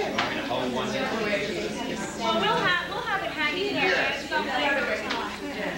Well, we'll have it hanging there at some later time.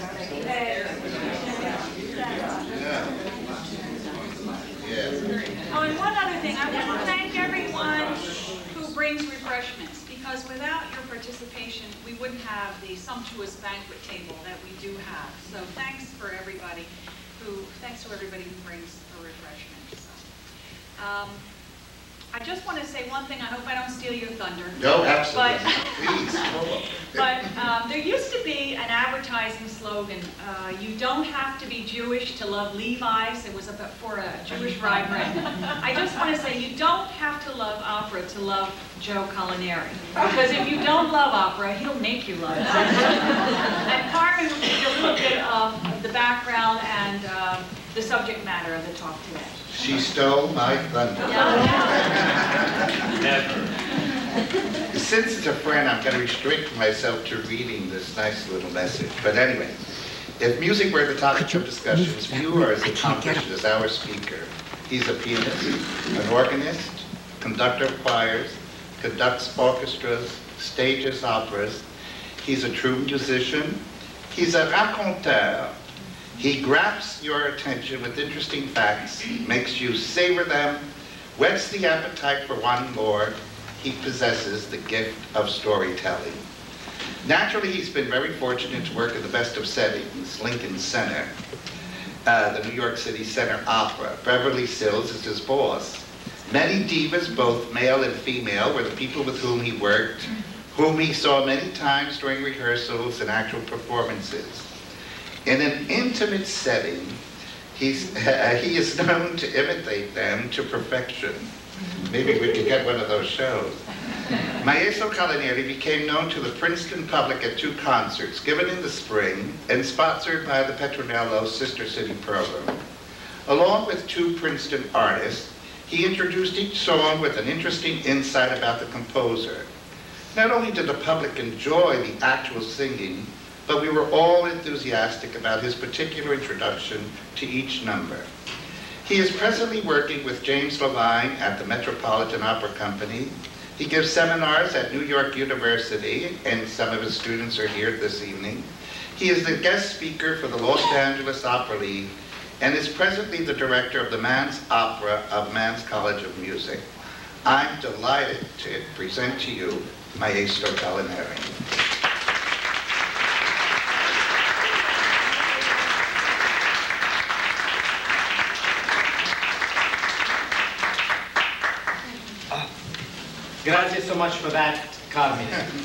Oh, and one other thing, I want to thank everyone who brings refreshments, because without your participation, we wouldn't have the sumptuous banquet table that we do have. So thanks to everybody who brings a refreshment. So, I just want to say one thing. I hope I don't steal your thunder. No, absolutely. Please. But there used to be an advertising slogan, you don't have to be Jewish to love Levi's. It was for a Jewish rye bread. I just want to say you don't have to love opera to love Joe Colaneri. Because if you don't love opera, he'll make you love it. And Carmen will give you a little bit of the background and the subject matter of the talk today. She stole my thunder. Never. Since it's a friend, I'm going to restrict myself to reading this nice little message. But anyway, if music were the topic of discussions, few are as accomplished as our speaker. He's a pianist, an organist, conductor of choirs, conducts orchestras, stages operas. He's a true musician. He's a raconteur. He grabs your attention with interesting facts, makes you savor them, whets the appetite for one more. He possesses the gift of storytelling. Naturally, he's been very fortunate to work in the best of settings, Lincoln Center, the New York City Center Opera. Beverly Sills is his boss. Many divas, both male and female, were the people with whom he worked, whom he saw many times during rehearsals and actual performances. In an intimate setting, he is known to imitate them to perfection. Maybe we could get one of those shows. Maestro Colaneri became known to the Princeton public at 2 concerts, given in the spring and sponsored by the Petronello Sister City program. Along with 2 Princeton artists, he introduced each song with an interesting insight about the composer. Not only did the public enjoy the actual singing, but we were all enthusiastic about his particular introduction to each number. He is presently working with James Levine at the Metropolitan Opera Company. He gives seminars at New York University, and some of his students are here this evening. He is the guest speaker for the Los Angeles Opera League, and is presently the director of the Man's Opera of Man's College of Music. I'm delighted to present to you Maestro Colaneri. Grazie so much for that, Carmen.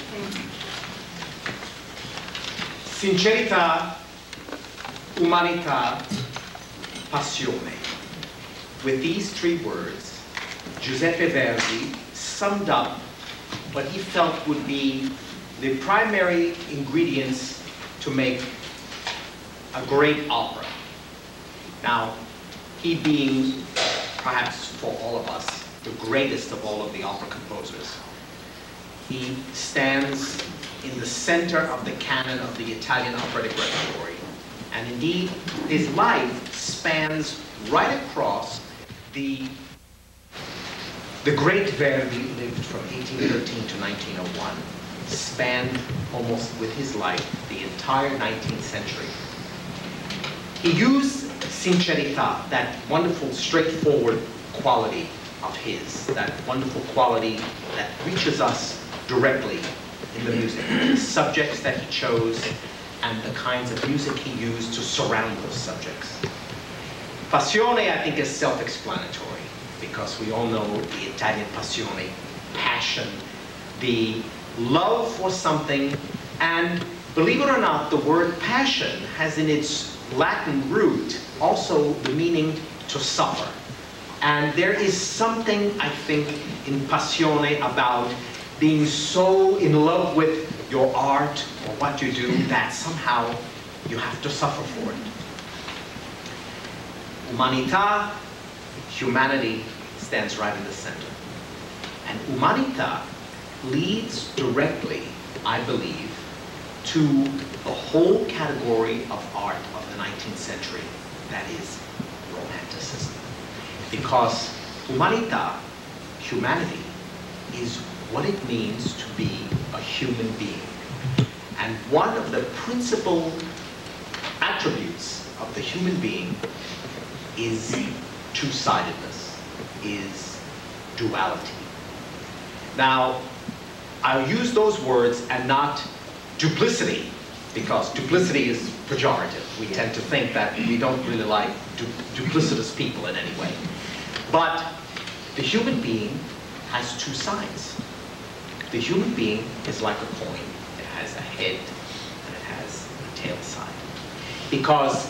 Sincerità, umanità, passione. With these 3 words, Giuseppe Verdi summed up what he felt would be the primary ingredients to make a great opera. Now, he being, perhaps for all of us, the greatest of all of the opera composers. He stands in the center of the canon of the Italian operatic repertory. And indeed, his life spans right across the great Verdi lived from 1813 to 1901, spanned almost with his life the entire 19th century. He used sincerità, that wonderful, straightforward quality of his, that wonderful quality that reaches us directly in the music, the subjects that he chose, and the kinds of music he used to surround those subjects. Passione, I think, is self-explanatory, because we all know the Italian passione, passion, the love for something, and believe it or not, the word passion has in its Latin root also the meaning to suffer. And there is something, I think, in passione about being so in love with your art or what you do that somehow you have to suffer for it. Umanità, humanity, stands right in the center. And umanità leads directly, I believe, to the whole category of art of the 19th century, that is Romanticism. Because humanità, humanity, is what it means to be a human being. And one of the principal attributes of the human being is two-sidedness, is duality. Now, I'll use those words and not duplicity, because duplicity is pejorative. We tend to think that we don't really like duplicitous people in any way. But the human being has two sides. The human being is like a coin. It has a head and it has a tail side. Because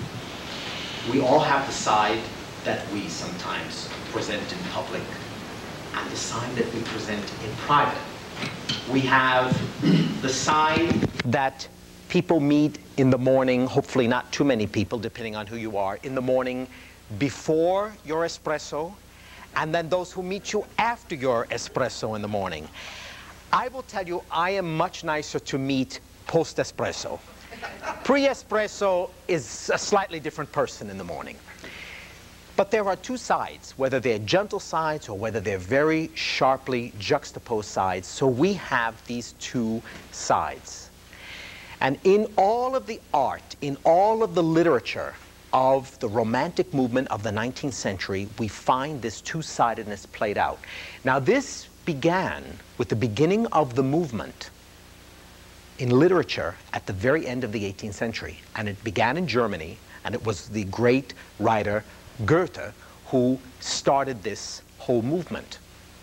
we all have the side that we sometimes present in public and the side that we present in private. We have the side that people meet in the morning, hopefully not too many people, depending on who you are, in the morning before your espresso, and then those who meet you after your espresso in the morning. I will tell you, I am much nicer to meet post-espresso. Pre-espresso is a slightly different person in the morning. But there are two sides, whether they're gentle sides or whether they're very sharply juxtaposed sides. So we have these two sides. And in all of the art, in all of the literature of the Romantic movement of the 19th century, we find this two-sidedness played out. Now, this began with the beginning of the movement in literature at the very end of the 18th century. And it began in Germany, and it was the great writer Goethe who started this whole movement.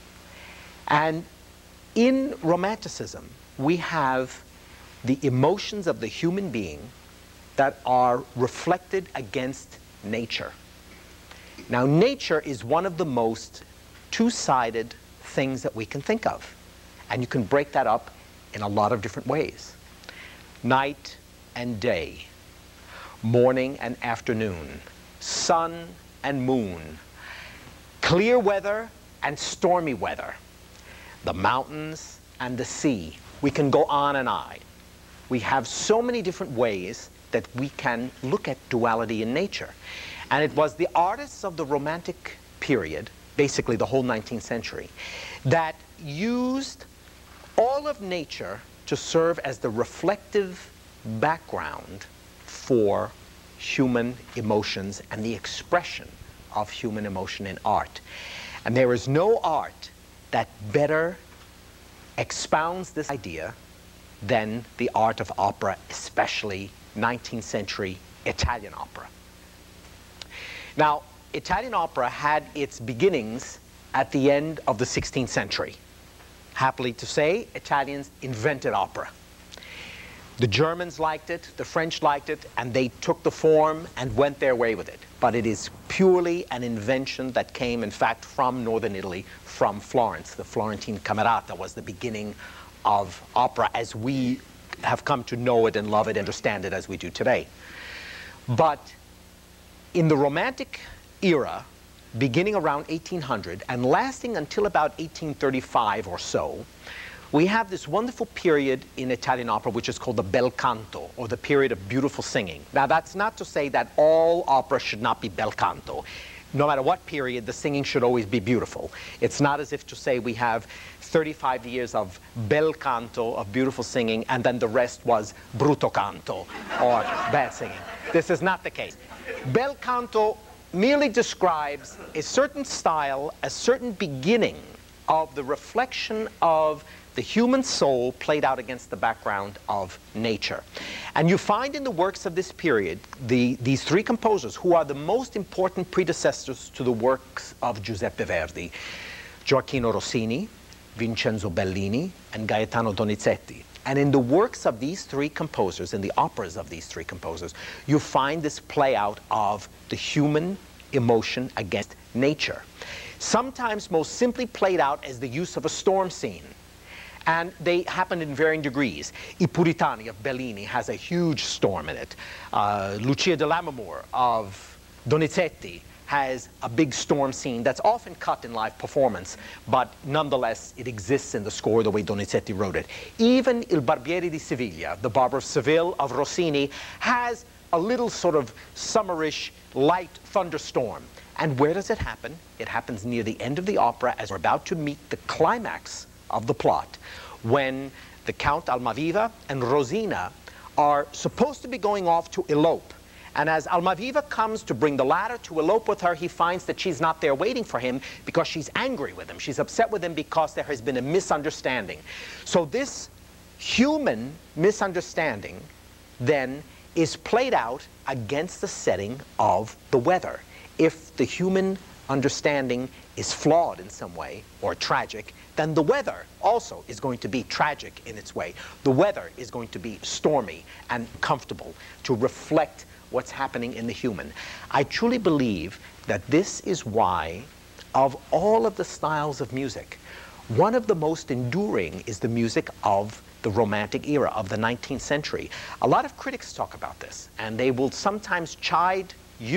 And in Romanticism, we have the emotions of the human being that are reflected against nature. Now, nature is one of the most two-sided things that we can think of. And you can break that up in a lot of different ways. Night and day, morning and afternoon, sun and moon, clear weather and stormy weather, the mountains and the sea. We can go on and on. We have so many different ways that we can look at duality in nature. And it was the artists of the Romantic period, basically the whole 19th century, that used all of nature to serve as the reflective background for human emotions and the expression of human emotion in art. And there is no art that better expounds this idea than the art of opera, especially 19th century Italian opera. Now, Italian opera had its beginnings at the end of the 16th century. Happily to say, Italians invented opera. The Germans liked it, the French liked it, and they took the form and went their way with it. But it is purely an invention that came, in fact, from northern Italy, from Florence. The Florentine Camerata was the beginning of opera as we have come to know it and love it, understand it as we do today. But in the Romantic era, beginning around 1800 and lasting until about 1835 or so, we have this wonderful period in Italian opera which is called the bel canto, or the period of beautiful singing. Now, that's not to say that all opera should not be bel canto. No matter what period, the singing should always be beautiful. It's not as if to say we have 35 years of bel canto, of beautiful singing, and then the rest was brutto canto, or bad singing. This is not the case. Bel canto merely describes a certain style, a certain beginning of the reflection of the human soul played out against the background of nature. And you find in the works of this period these three composers who are the most important predecessors to the works of Giuseppe Verdi: Gioacchino Rossini, Vincenzo Bellini, and Gaetano Donizetti. And in the works of these three composers, in the operas of these three composers, you find this play out of the human emotion against nature. Sometimes most simply played out as the use of a storm scene. And they happen in varying degrees. I Puritani of Bellini has a huge storm in it. Lucia de Lammermoor of Donizetti has a big storm scene that's often cut in live performance, but nonetheless it exists in the score the way Donizetti wrote it. Even Il Barbiere di Siviglia, the Barber of Seville of Rossini, has a little sort of summerish light thunderstorm. And where does it happen? It happens near the end of the opera as we're about to meet the climax of the plot when the Count Almaviva and Rosina are supposed to be going off to elope. And as Almaviva comes to bring the latter to elope with her, he finds that she's not there waiting for him because she's angry with him. She's upset with him because there has been a misunderstanding. So this human misunderstanding then is played out against the setting of the weather. If the human understanding is flawed in some way or tragic, then the weather also is going to be tragic in its way. The weather is going to be stormy and comfortable to reflect what's happening in the human. I truly believe that this is why, of all of the styles of music, one of the most enduring is the music of the Romantic era of the 19th century. A lot of critics talk about this, and they will sometimes chide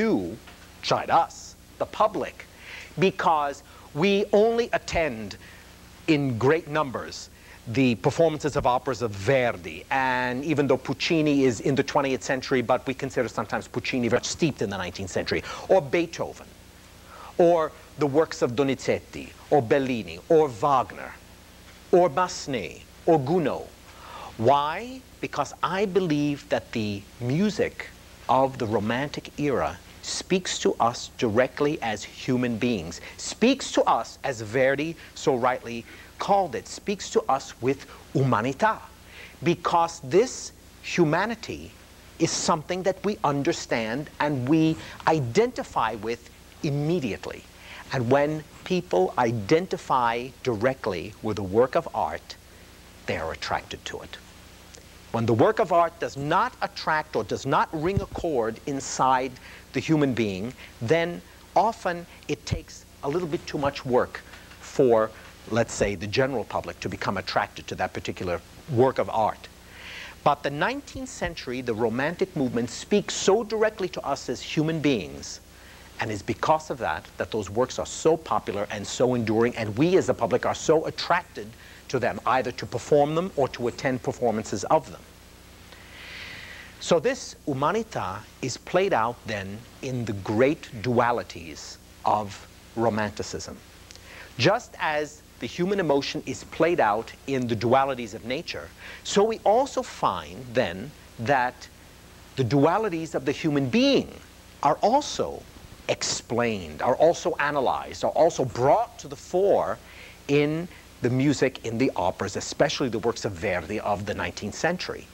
us, the public, because we only attend in great numbers the performances of operas of Verdi, and even though Puccini is in the 20th century, but we consider sometimes Puccini very steeped in the 19th century, or Beethoven, or the works of Donizetti, or Bellini, or Wagner, or Massenet, or Gounod. Why? Because I believe that the music of the Romantic era speaks to us directly as human beings, speaks to us, as Verdi so rightly called it, speaks to us with humanità, because this humanity is something that we understand and we identify with immediately. And when people identify directly with a work of art, they are attracted to it. When the work of art does not attract or does not ring a chord inside the human being, then often it takes a little bit too much work for, let's say, the general public to become attracted to that particular work of art. But the 19th century, the Romantic movement, speaks so directly to us as human beings, and it's because of that that those works are so popular and so enduring, and we as the public are so attracted to them, either to perform them or to attend performances of them. So this humanità is played out then in the great dualities of Romanticism. Just as the human emotion is played out in the dualities of nature, so we also find then that the dualities of the human being are also explained, are also analyzed, are also brought to the fore in the music in the operas, especially the works of Verdi of the 19th century.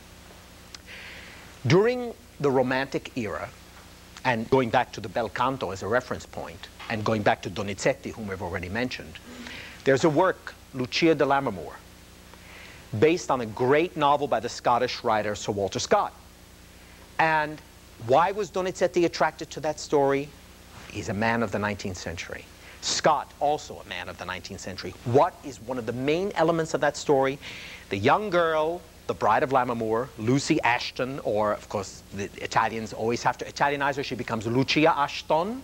During the Romantic era, and going back to the bel canto as a reference point, and going back to Donizetti, whom we've already mentioned, there's a work, Lucia de Lammermoor, based on a great novel by the Scottish writer Sir Walter Scott. And why was Donizetti attracted to that story? He's a man of the 19th century. Scott, also a man of the 19th century. What is one of the main elements of that story? The young girl, the bride of Lammermoor, Lucy Ashton, or of course the Italians always have to Italianize her, she becomes Lucia Ashton.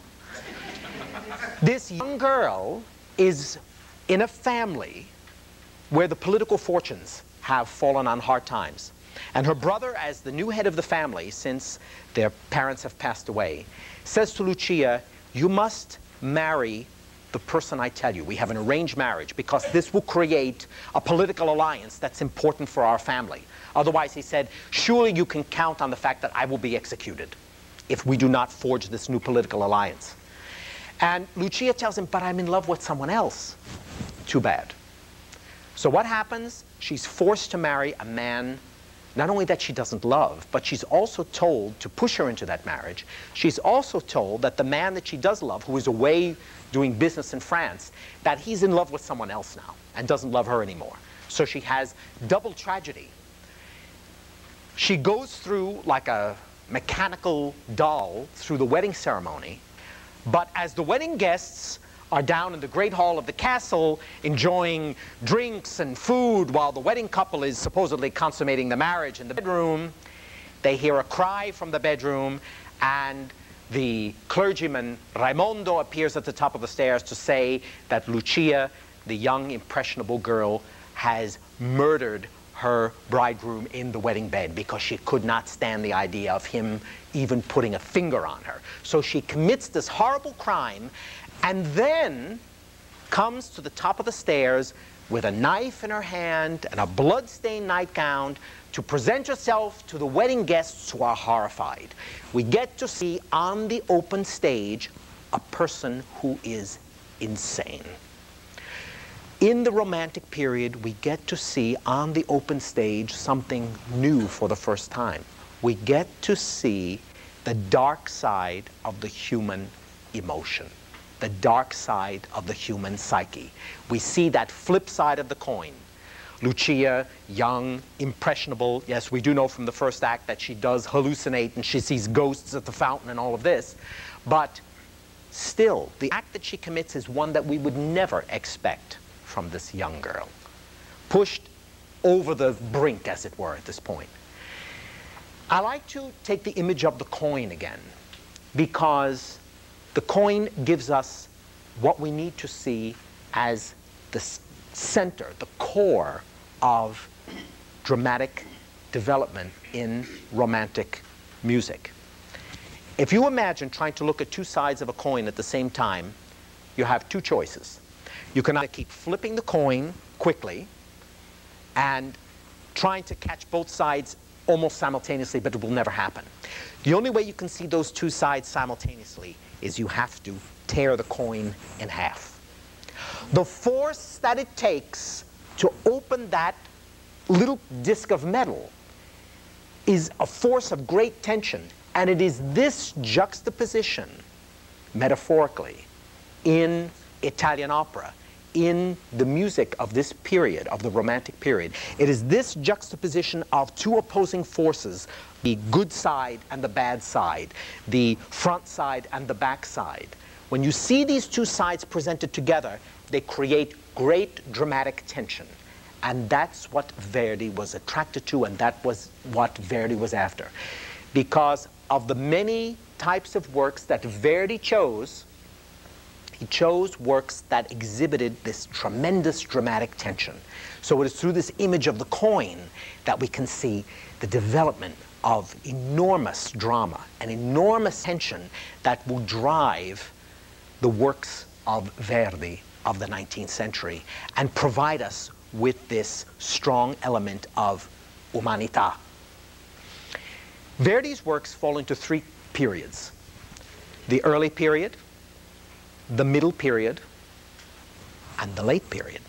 This young girl is in a family where the political fortunes have fallen on hard times. And her brother, as the new head of the family, since their parents have passed away, says to Lucia, you must marry the person I tell you. We have an arranged marriage because this will create a political alliance that's important for our family. Otherwise, he said, surely you can count on the fact that I will be executed if we do not forge this new political alliance. And Lucia tells him, but I'm in love with someone else. Too bad. So what happens? She's forced to marry a man, not only that she doesn't love, but she's also told to push her into that marriage. She's also told that the man that she does love, who is away doing business in France, that he's in love with someone else now and doesn't love her anymore. So she has double tragedy. She goes through like a mechanical doll through the wedding ceremony, but as the wedding guests are down in the great hall of the castle enjoying drinks and food while the wedding couple is supposedly consummating the marriage in the bedroom, they hear a cry from the bedroom, and the clergyman Raimondo appears at the top of the stairs to say that Lucia, the young impressionable girl, has murdered her bridegroom in the wedding bed because she could not stand the idea of him even putting a finger on her. So she commits this horrible crime, and then comes to the top of the stairs with a knife in her hand and a blood-stained nightgown to present herself to the wedding guests who are horrified. We get to see on the open stage a person who is insane. In the Romantic period, we get to see on the open stage something new for the first time. We get to see the dark side of the human emotion, the dark side of the human psyche. We see that flip side of the coin. Lucia, young, impressionable. Yes, we do know from the first act that she does hallucinate and she sees ghosts at the fountain and all of this. But still, the act that she commits is one that we would never expect from this young girl. Pushed over the brink, as it were, at this point. I like to take the image of the coin again, because the coin gives us what we need to see as the center, the core of dramatic development in Romantic music. If you imagine trying to look at two sides of a coin at the same time, you have two choices. You can either keep flipping the coin quickly and trying to catch both sides almost simultaneously, but it will never happen. The only way you can see those two sides simultaneously is you have to tear the coin in half. The force that it takes to open that little disc of metal is a force of great tension, and it is this juxtaposition, metaphorically, in Italian opera, in the music of this period, of the Romantic period. It is this juxtaposition of two opposing forces, the good side and the bad side, the front side and the back side. When you see these two sides presented together, they create great dramatic tension. And that's what Verdi was attracted to, and that was what Verdi was after. Because of the many types of works that Verdi chose, he chose works that exhibited this tremendous dramatic tension. So it is through this image of the coin that we can see the development of enormous drama and enormous tension that will drive the works of Verdi of the 19th century and provide us with this strong element of umanità. Verdi's works fall into three periods: the early period, the middle period, and the late period.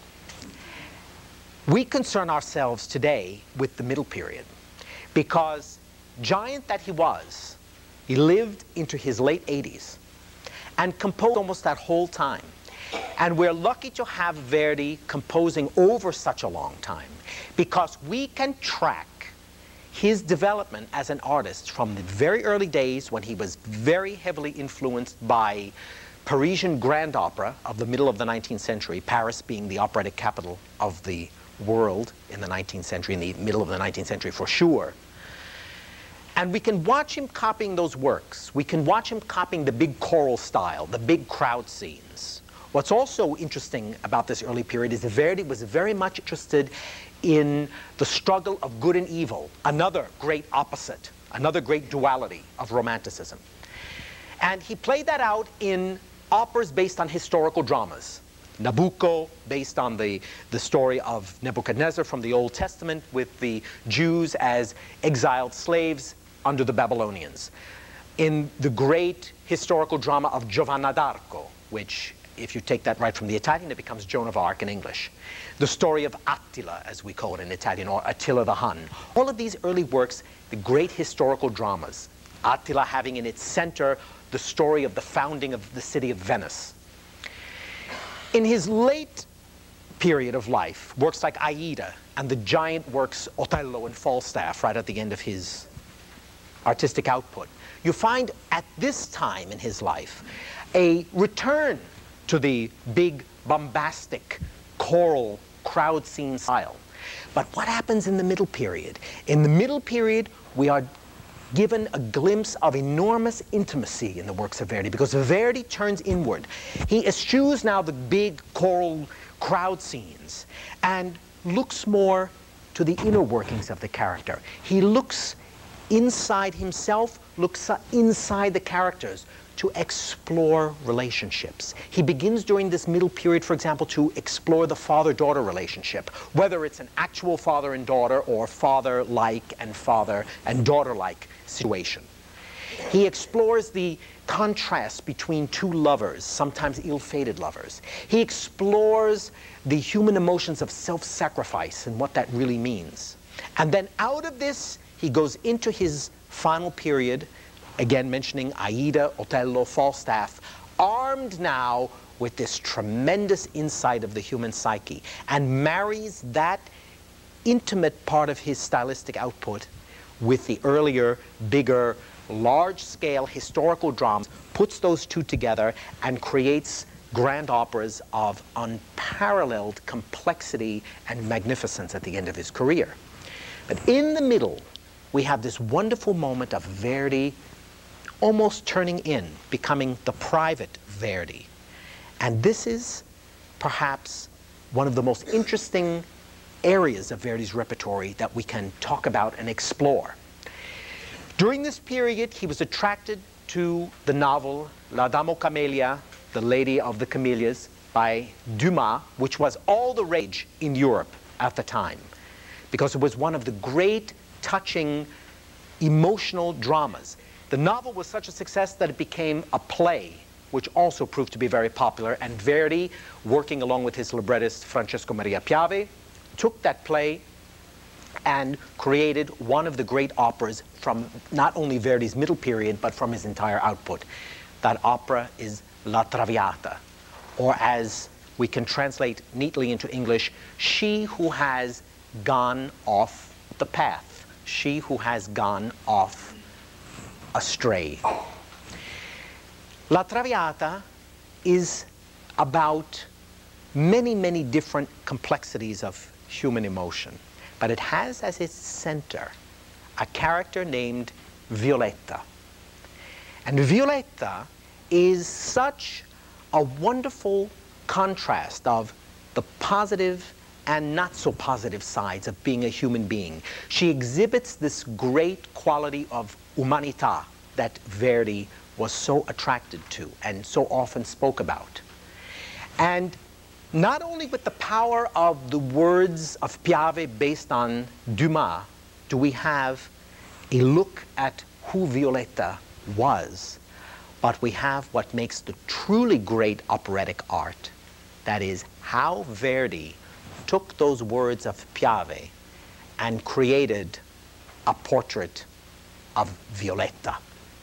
We concern ourselves today with the middle period because, giant that he was, he lived into his late 80s and composed almost that whole time. And we're lucky to have Verdi composing over such a long time because we can track his development as an artist from the very early days when he was very heavily influenced by Parisian grand opera of the middle of the 19th century, Paris being the operatic capital of the world in the 19th century, in the middle of the 19th century for sure. And we can watch him copying those works. We can watch him copying the big choral style, the big crowd scenes. What's also interesting about this early period is that Verdi was very much interested in the struggle of good and evil, another great opposite, another great duality of Romanticism. And he played that out in operas based on historical dramas. Nabucco, based on the story of Nebuchadnezzar from the Old Testament with the Jews as exiled slaves under the Babylonians. In the great historical drama of Giovanna d'Arco, which, if you take that right from the Italian, it becomes Joan of Arc in English. The story of Attila, as we call it in Italian, or Attila the Hun. All of these early works, the great historical dramas. Attila having in its center the story of the founding of the city of Venice. In his late period of life, works like Aida and the giant works Otello and Falstaff right at the end of his artistic output, you find at this time in his life a return to the big, bombastic, choral, crowd scene style. But what happens in the middle period? In the middle period, we are given a glimpse of enormous intimacy in the works of Verdi, because Verdi turns inward. He eschews now the big choral crowd scenes and looks more to the inner workings of the character. He looks inside himself, looks inside the characters to explore relationships. He begins during this middle period, for example, to explore the father-daughter relationship, whether it's an actual father and daughter or father-like and father and daughter-like situation. He explores the contrast between two lovers, sometimes ill-fated lovers. He explores the human emotions of self-sacrifice and what that really means. And then out of this, he goes into his final period, again mentioning Aida, Otello, Falstaff, armed now with this tremendous insight of the human psyche, and marries that intimate part of his stylistic output with the earlier, bigger, large-scale historical dramas, puts those two together and creates grand operas of unparalleled complexity and magnificence at the end of his career. But in the middle, we have this wonderful moment of Verdi almost turning in, becoming the private Verdi. And this is perhaps one of the most interesting areas of Verdi's repertory that we can talk about and explore. During this period, he was attracted to the novel La Dame aux Camélias, The Lady of the Camellias, by Dumas, which was all the rage in Europe at the time, because it was one of the great, touching, emotional dramas. The novel was such a success that it became a play, which also proved to be very popular, and Verdi, working along with his librettist Francesco Maria Piave, took that play and created one of the great operas from not only Verdi's middle period, but from his entire output. That opera is La Traviata, or as we can translate neatly into English, She Who Has Gone Off the Path. She Who Has Gone Off Astray. La Traviata is about many, many different complexities of human emotion. But it has as its center a character named Violetta. And Violetta is such a wonderful contrast of the positive and not so positive sides of being a human being. She exhibits this great quality of umanità that Verdi was so attracted to and so often spoke about. And not only with the power of the words of Piave based on Dumas do we have a look at who Violetta was, but we have what makes the truly great operatic art. That is, how Verdi took those words of Piave and created a portrait of Violetta.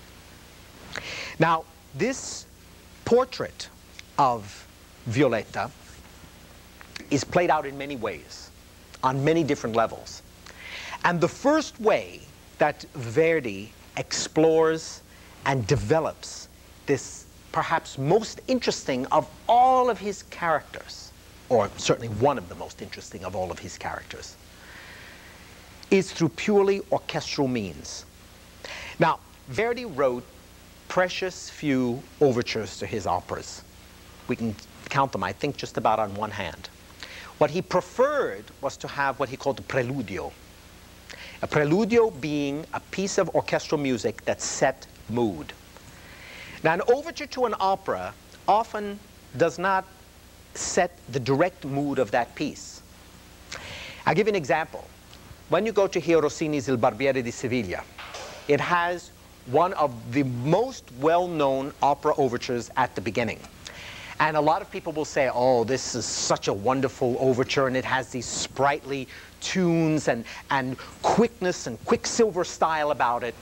Now, this portrait of Violetta is played out in many ways, on many different levels. And the first way that Verdi explores and develops this perhaps most interesting of all of his characters, or certainly one of the most interesting of all of his characters, is through purely orchestral means. Now, Verdi wrote precious few overtures to his operas. We can count them, I think, just about on one hand. What he preferred was to have what he called a preludio. A preludio being a piece of orchestral music that set mood. Now, an overture to an opera often does not set the direct mood of that piece. I'll give you an example. When you go to hear Rossini's Il Barbiere di Sevilla, it has one of the most well-known opera overtures at the beginning. And a lot of people will say, oh, this is such a wonderful overture, and it has these sprightly tunes and quickness and quicksilver style about it.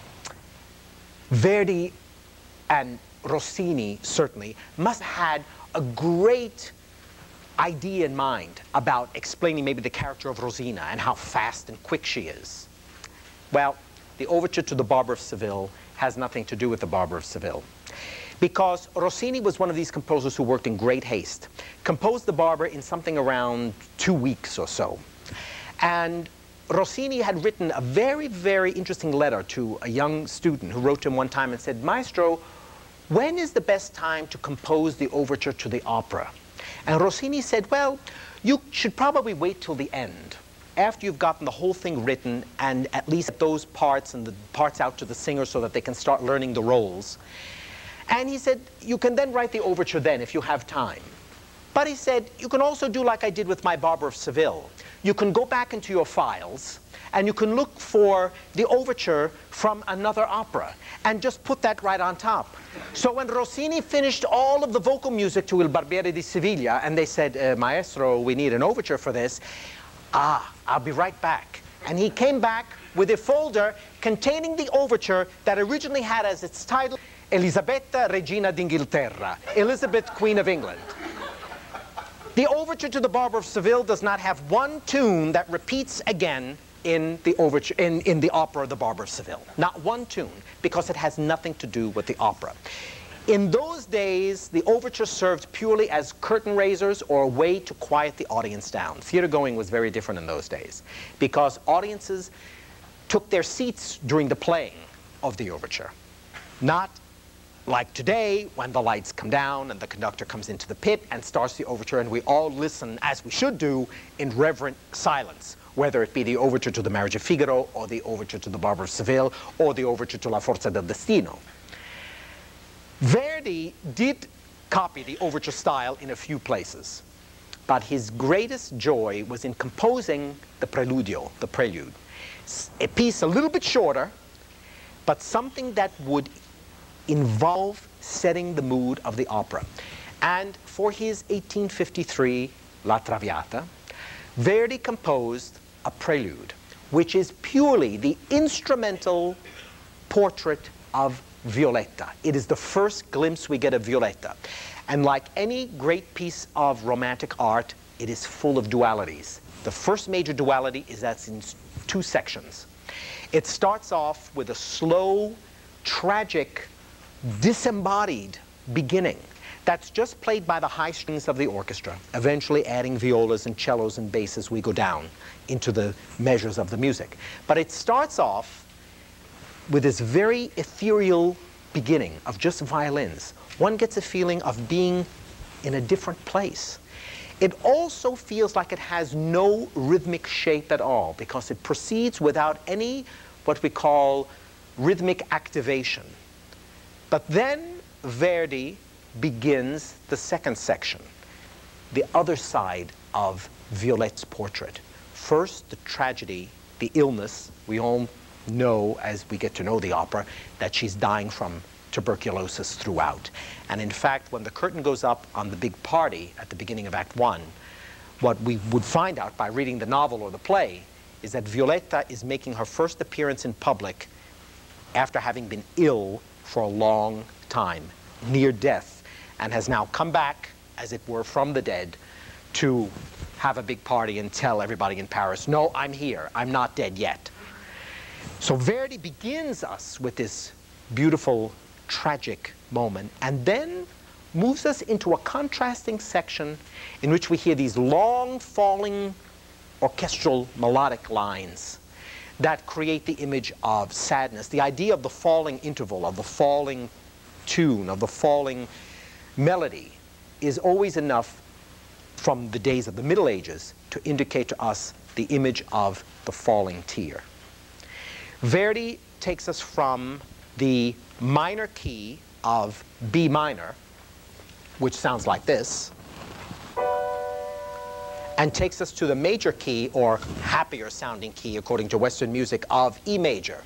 Verdi and Rossini, certainly, must have had a great idea in mind about explaining maybe the character of Rosina and how fast and quick she is. Well, the overture to The Barber of Seville has nothing to do with The Barber of Seville, because Rossini was one of these composers who worked in great haste, composed The Barber in something around 2 weeks or so. And Rossini had written a very, very interesting letter to a young student who wrote to him one time and said, Maestro, when is the best time to compose the overture to the opera? And Rossini said, well, you should probably wait till the end. after you've gotten the whole thing written and at least those parts and the parts out to the singer so that they can start learning the roles. And he said, you can then write the overture then if you have time. But he said, you can also do like I did with my Barber of Seville. You can go back into your files and you can look for the overture from another opera and just put that right on top. So when Rossini finished all of the vocal music to Il Barbiere di Siviglia and they said, Maestro, we need an overture for this, I'll be right back. And he came back with a folder containing the overture that originally had as its title, Elisabetta Regina d'Inghilterra, Elizabeth, Queen of England. The overture to the Barber of Seville does not have one tune that repeats again in the overture, in the opera The Barber of Seville. Not one tune, because it has nothing to do with the opera. In those days, the overture served purely as curtain raisers or a way to quiet the audience down. Theater going was very different in those days, because audiences took their seats during the playing of the overture. Not like today, when the lights come down and the conductor comes into the pit and starts the overture, and we all listen, as we should do, in reverent silence, whether it be the overture to the Marriage of Figaro, or the overture to the Barber of Seville, or the overture to La Forza del Destino. Verdi did copy the overture style in a few places, but his greatest joy was in composing the preludio, the prelude. A piece a little bit shorter, but something that would involve setting the mood of the opera. And for his 1853 La Traviata, Verdi composed a prelude, which is purely the instrumental portrait of Violetta. It is the first glimpse we get of Violetta. And like any great piece of romantic art, it is full of dualities. The first major duality is that it's in two sections. It starts off with a slow, tragic, disembodied beginning that's just played by the high strings of the orchestra, eventually adding violas and cellos and basses. We go down into the measures of the music. But it starts off with this very ethereal beginning of just violins. One gets a feeling of being in a different place. It also feels like it has no rhythmic shape at all, because it proceeds without any what we call rhythmic activation. But then Verdi begins the second section, the other side of Violette's portrait. First, the tragedy, the illness. We all know, as we get to know the opera, that she's dying from tuberculosis throughout. And in fact, when the curtain goes up on the big party at the beginning of Act 1, what we would find out by reading the novel or the play is that Violetta is making her first appearance in public after having been ill for a long time, near death, and has now come back, as it were, from the dead to have a big party and tell everybody in Paris, no, I'm here, I'm not dead yet. So Verdi begins us with this beautiful, tragic moment, and then moves us into a contrasting section in which we hear these long, falling, orchestral, melodic lines that create the image of sadness. The idea of the falling interval, of the falling tune, of the falling melody is always enough from the days of the Middle Ages to indicate to us the image of the falling tear. Verdi takes us from the minor key of B minor, which sounds like this, and takes us to the major key, or happier sounding key according to Western music, of E major.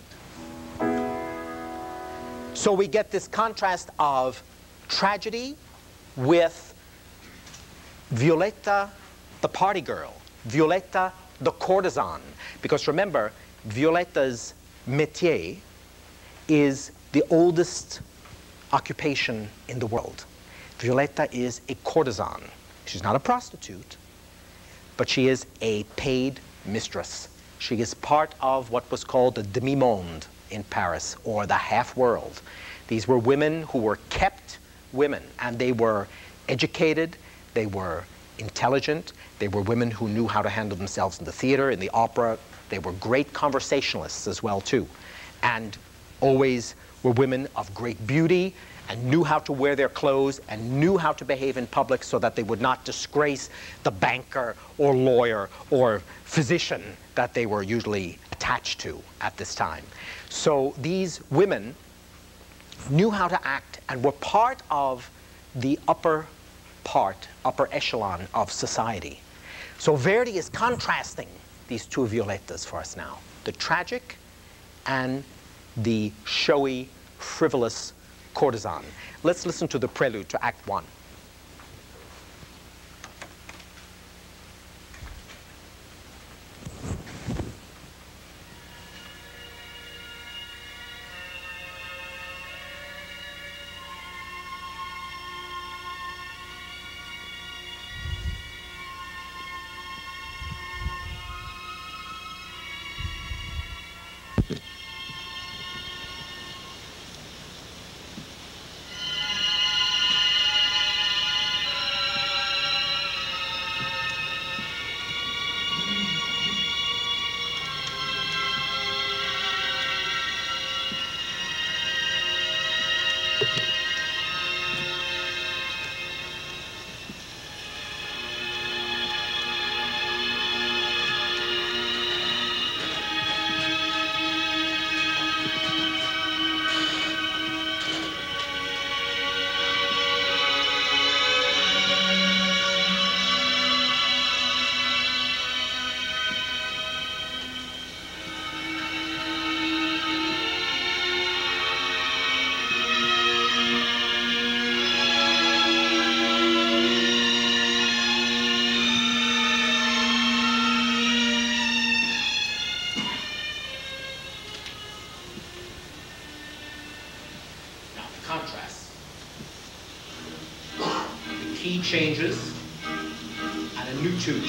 So we get this contrast of tragedy with Violetta, the party girl, Violetta, the courtesan. Because remember, Violetta's métier is the oldest occupation in the world. Violetta is a courtesan. She's not a prostitute, but she is a paid mistress. She is part of what was called the demi-monde in Paris, or the half-world. These were women who were kept women, and they were educated, they were intelligent, they were women who knew how to handle themselves in the theater, in the opera. They were great conversationalists as well, too, and always were women of great beauty and knew how to wear their clothes and knew how to behave in public so that they would not disgrace the banker or lawyer or physician that they were usually attached to at this time. So these women knew how to act and were part of the upper echelon of society. So Verdi is contrasting these two Violettas for us now, the tragic and the showy, frivolous courtesan. Let's listen to the prelude to Act 1. Changes and a new tune.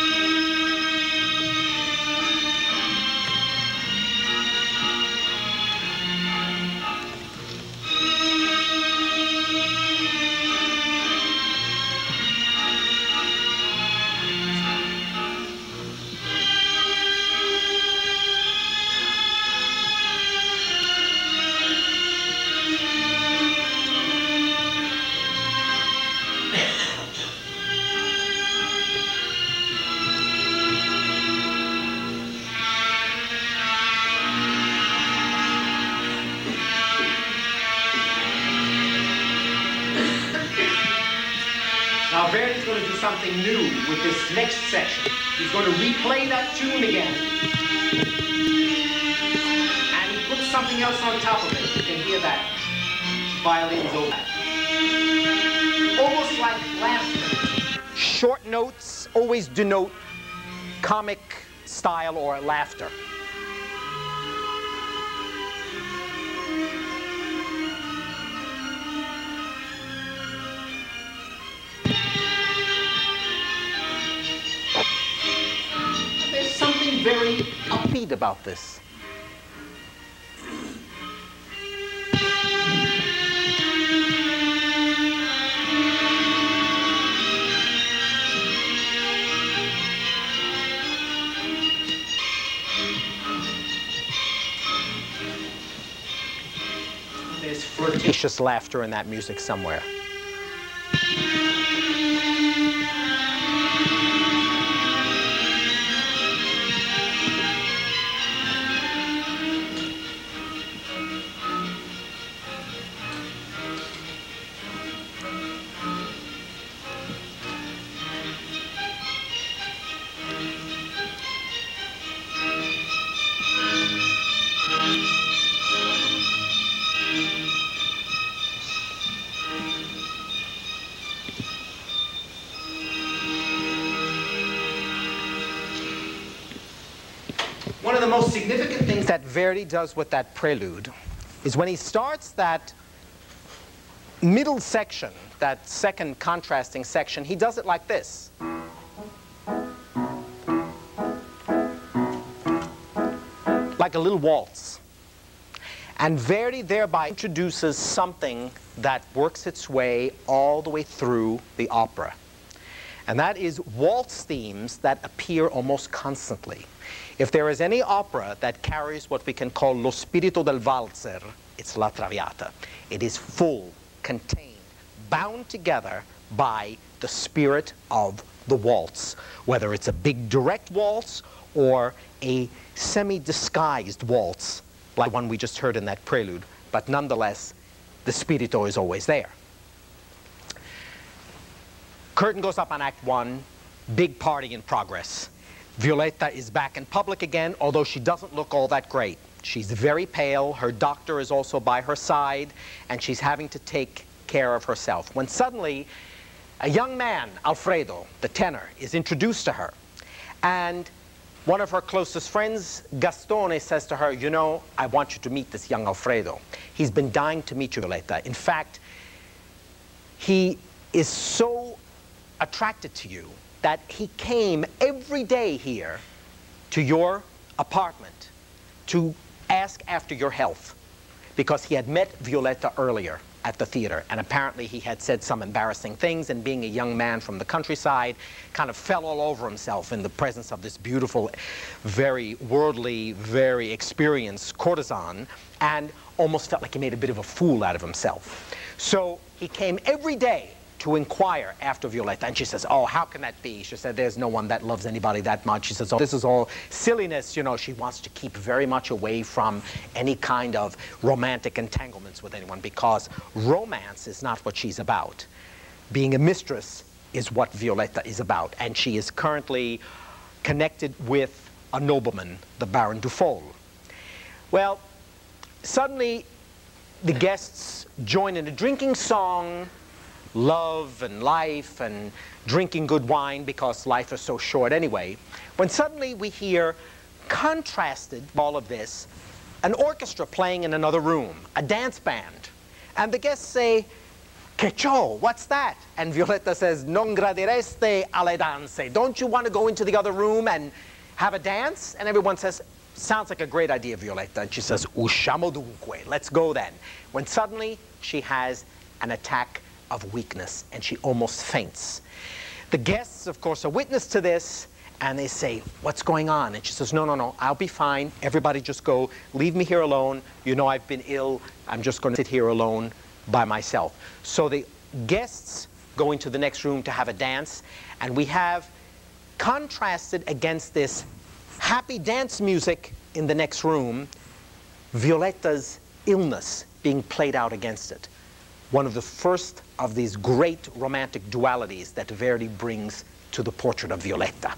Now Verdi's going to do something new with this next section. He's going to replay that tune again. And he puts something else on top of it. You can hear that violin's over. Almost like laughter. Short notes always denote comic style or laughter. Something very upbeat about this. There's flirtatious laughter in that music somewhere. One of the most significant things that Verdi does with that prelude is when he starts that middle section, that second contrasting section, he does it like this. Like a little waltz. And Verdi thereby introduces something that works its way all the way through the opera. And that is waltz themes that appear almost constantly. If there is any opera that carries what we can call lo spirito del valzer, it's La Traviata. It is full contained, bound together by the spirit of the waltz, whether it's a big direct waltz or a semi-disguised waltz, like one we just heard in that prelude, but nonetheless, the spirito is always there. Curtain goes up on Act 1, big party in progress. Violetta is back in public again, although she doesn't look all that great. She's very pale, her doctor is also by her side, and she's having to take care of herself. When suddenly, a young man, Alfredo, the tenor, is introduced to her. And one of her closest friends, Gastone, says to her, you know, I want you to meet this young Alfredo. He's been dying to meet you, Violetta. In fact, he is so attracted to you that he came every day here to your apartment to ask after your health, because he had met Violetta earlier at the theater, and apparently he had said some embarrassing things, and being a young man from the countryside, kind of fell all over himself in the presence of this beautiful, very worldly, very experienced courtesan, and almost felt like he made a bit of a fool out of himself. So he came every day to inquire after Violetta, and she says, oh, how can that be? She said, there's no one that loves anybody that much. She says, oh, this is all silliness. You know, she wants to keep very much away from any kind of romantic entanglements with anyone, because romance is not what she's about. Being a mistress is what Violetta is about, and she is currently connected with a nobleman, the Baron Dufault. Well, suddenly the guests join in a drinking song, love and life and drinking good wine, because life is so short anyway, when suddenly we hear, contrasted all of this, an orchestra playing in another room, a dance band. And the guests say, "Che ciò, what's that?" And Violetta says, "Non gradireste alle danze." Don't you want to go into the other room and have a dance? And everyone says, sounds like a great idea, Violetta. And she says, "Usciamo dunque," let's go then. When suddenly she has an attack of weakness, and she almost faints. The guests, of course, are witness to this, and they say, "What's going on?" And she says, "No, no, no, I'll be fine. Everybody just go. Leave me here alone. You know I've been ill. I'm just going to sit here alone by myself." So the guests go into the next room to have a dance, and we have contrasted against this happy dance music in the next room, Violetta's illness being played out against it. One of the first of these great romantic dualities that Verdi brings to the portrait of Violetta.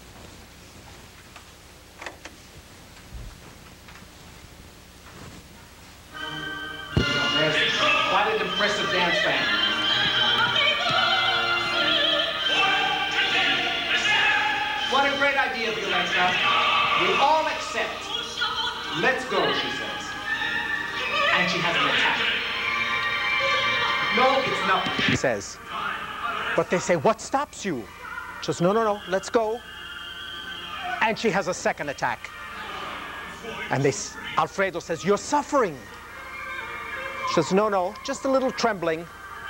There's quite an impressive dance band. What a great idea, Violetta. We all accept. Let's go, she says. And she has an attack. No, it's not, he says. But they say, "What stops you?" She says, "No, no, no, let's go." And she has a second attack. And Alfredo says, "You're suffering." She says, "No, no, just a little trembling."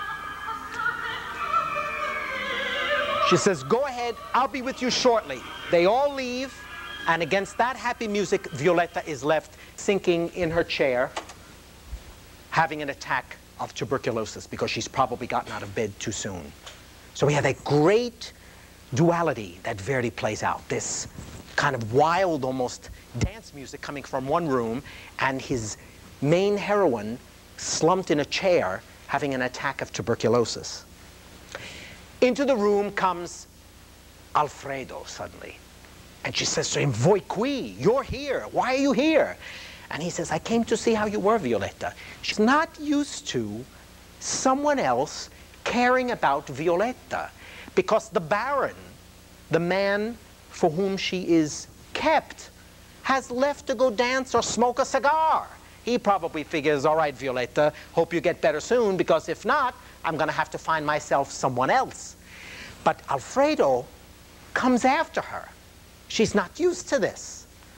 She says, "Go ahead, I'll be with you shortly." They all leave, and against that happy music, Violetta is left sinking in her chair, having an attack of tuberculosis, because she's probably gotten out of bed too soon. So we have that great duality that Verdi plays out, this kind of wild, almost dance music coming from one room, and his main heroine slumped in a chair having an attack of tuberculosis. Into the room comes Alfredo suddenly, and she says to him, "Voi qui, you're here, why are you here?" And he says, "I came to see how you were, Violetta." She's not used to someone else caring about Violetta, because the Baron, the man for whom she is kept, has left to go dance or smoke a cigar. He probably figures, "All right, Violetta, hope you get better soon, because if not, I'm going to have to find myself someone else." But Alfredo comes after her. She's not used to this.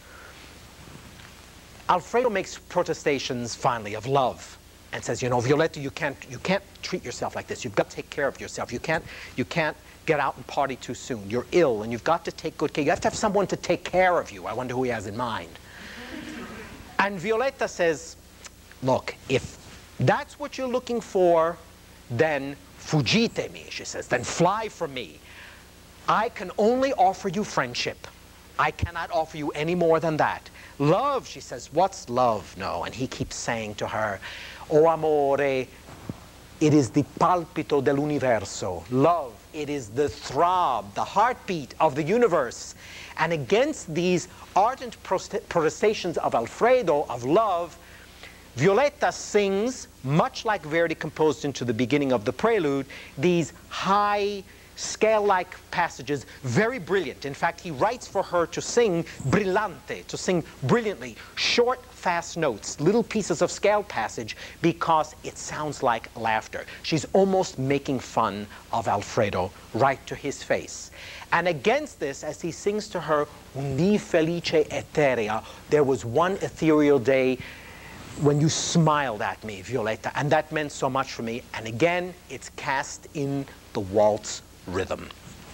Alfredo makes protestations finally of love and says, "You know, Violetta, you can't treat yourself like this. You've got to take care of yourself. You can't get out and party too soon. You're ill, and you've got to take good care. You have to have someone to take care of you." I wonder who he has in mind. And Violetta says, "Look, if that's what you're looking for, then fuggitemi, she says, then fly from me. I can only offer you friendship. I cannot offer you any more than that. Love, she says, what's love? No, and he keeps saying to her, O amore, it is the palpito dell'universo. Love, it is the throb, the heartbeat of the universe. And against these ardent protestations of Alfredo, of love, Violetta sings, much like Verdi composed into the beginning of the prelude, these high, scale-like passages, very brilliant. In fact, he writes for her to sing brillante, to sing brilliantly, short, fast notes, little pieces of scale passage, because it sounds like laughter. She's almost making fun of Alfredo right to his face. And against this, as he sings to her, un dì felice eterea, there was one ethereal day when you smiled at me, Violetta, and that meant so much for me. And again, it's cast in the waltz rhythm.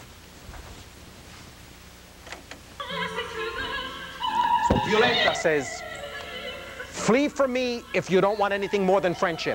So Violetta says, flee from me if you don't want anything more than friendship.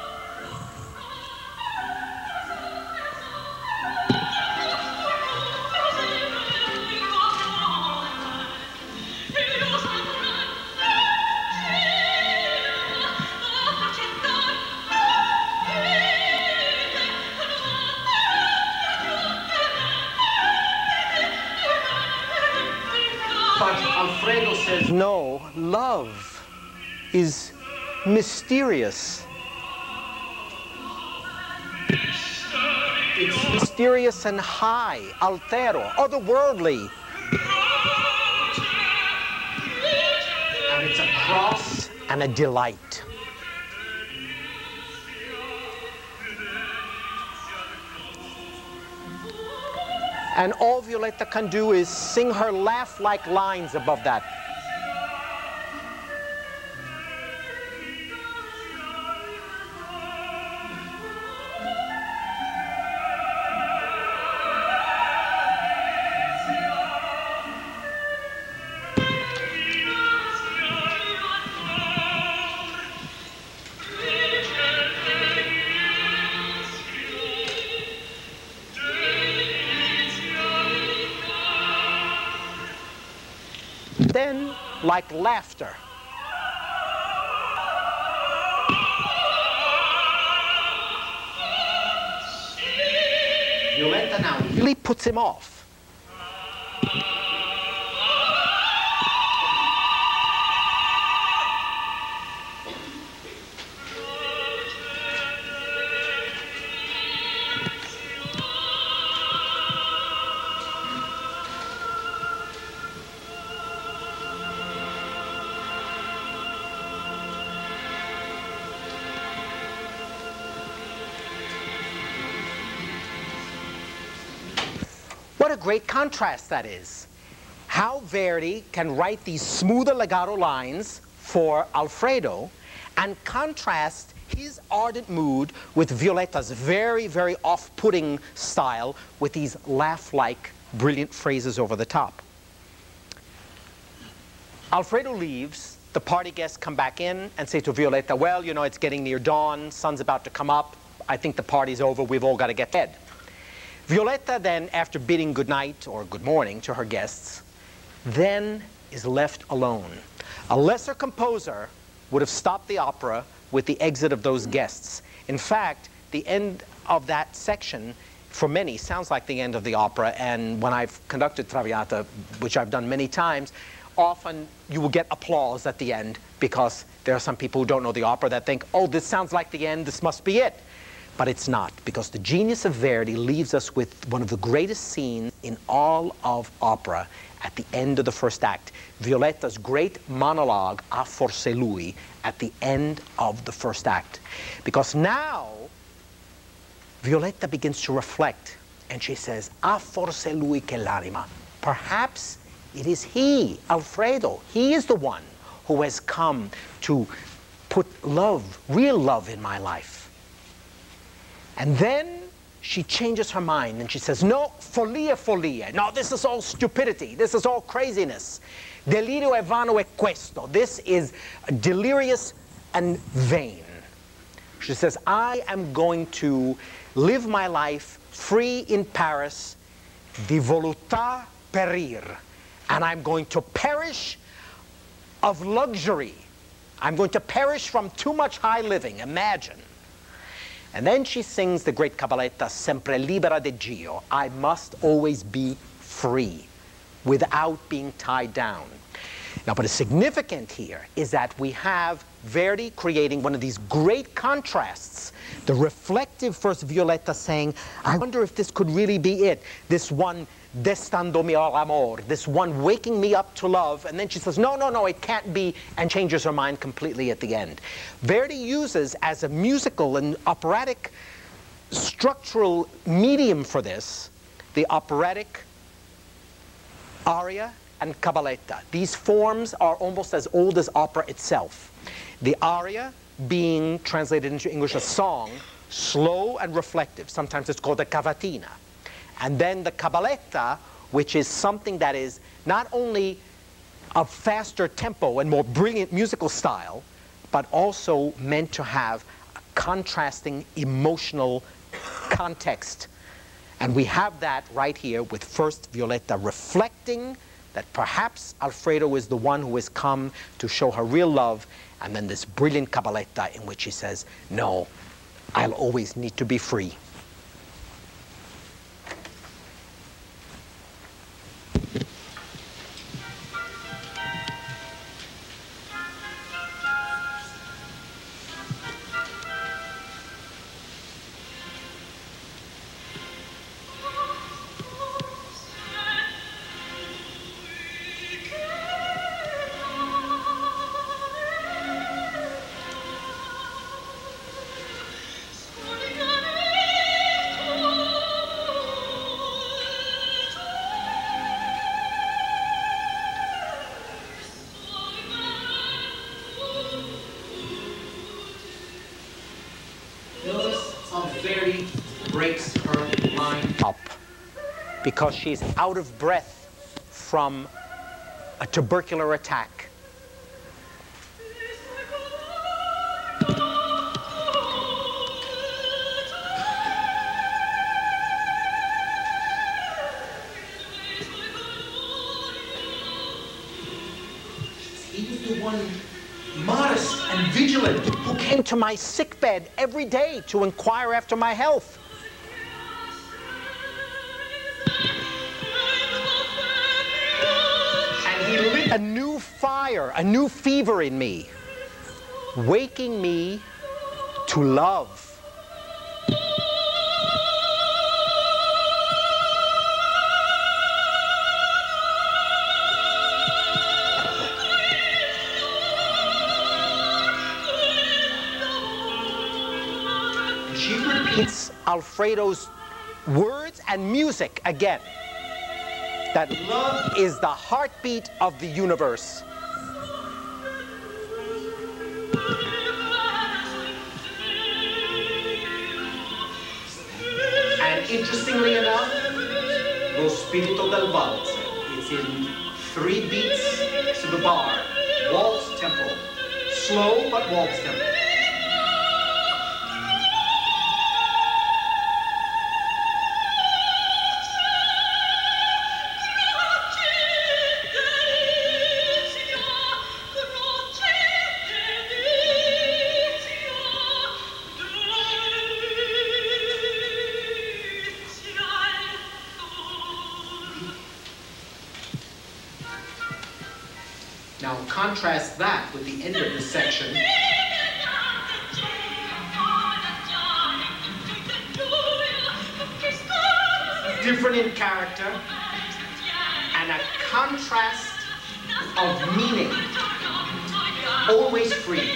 Alfredo says, no, love is mysterious. It's mysterious and high, altero, otherworldly. And it's a cross and a delight. And all Violetta can do is sing her laugh-like lines above that. Then, like laughter, Violetta now really puts him off. What a great contrast that is. How Verdi can write these smoother legato lines for Alfredo and contrast his ardent mood with Violetta's very, very off-putting style with these laugh-like brilliant phrases over the top. Alfredo leaves, the party guests come back in and say to Violetta, well, you know, it's getting near dawn, sun's about to come up, I think the party's over, we've all got to get to bed. Violetta then, after bidding good night or good morning to her guests, then is left alone. A lesser composer would have stopped the opera with the exit of those guests. In fact, the end of that section, for many, sounds like the end of the opera, and when I've conducted Traviata, which I've done many times, often you will get applause at the end because there are some people who don't know the opera that think, oh, this sounds like the end, this must be it. But it's not, because the genius of Verdi leaves us with one of the greatest scenes in all of opera at the end of the first act. Violetta's great monologue, A forse lui, at the end of the first act. Because now, Violetta begins to reflect, and she says, A forse lui che l'anima. Perhaps it is he, Alfredo. He is the one who has come to put love, real love in my life. And then she changes her mind and she says, no, follia, follia. No, this is all stupidity. This is all craziness. Delirio e vano è questo. This is delirious and vain. She says, I am going to live my life free in Paris, di voluta perir, and I'm going to perish of luxury. I'm going to perish from too much high living, imagine. And then she sings the great cabaletta, Sempre libera de Gio. I must always be free, without being tied down. Now, what is significant here is that we have Verdi creating one of these great contrasts. The reflective first Violetta saying, I wonder if this could really be it. This one, destandomi al amor, this one waking me up to love. And then she says, no, no, no, it can't be, and changes her mind completely at the end. Verdi uses as a musical and operatic structural medium for this, the operatic aria and cabaletta. These forms are almost as old as opera itself. The aria being translated into English as song, slow and reflective. Sometimes it's called a cavatina. And then the cabaletta, which is something that is not only of faster tempo and more brilliant musical style, but also meant to have a contrasting emotional context. And we have that right here with first Violetta reflecting that perhaps Alfredo is the one who has come to show her real love, and then this brilliant cabaletta in which he says, no, I'll always need to be free. Verdi breaks her mind up because she's out of breath from a tubercular attack. He was the one modest and vigilant who came to my sickbed every day to inquire after my health. And he lit a new fire, a new fever in me, waking me to love. She repeats Alfredo's words and music again, that love is the heartbeat of the universe. And interestingly enough, lo spirito del valzer, it's in 3 beats to the bar, waltz tempo, slow but waltz tempo. Now contrast that with the end of this section. Different in character and a contrast of meaning, always free.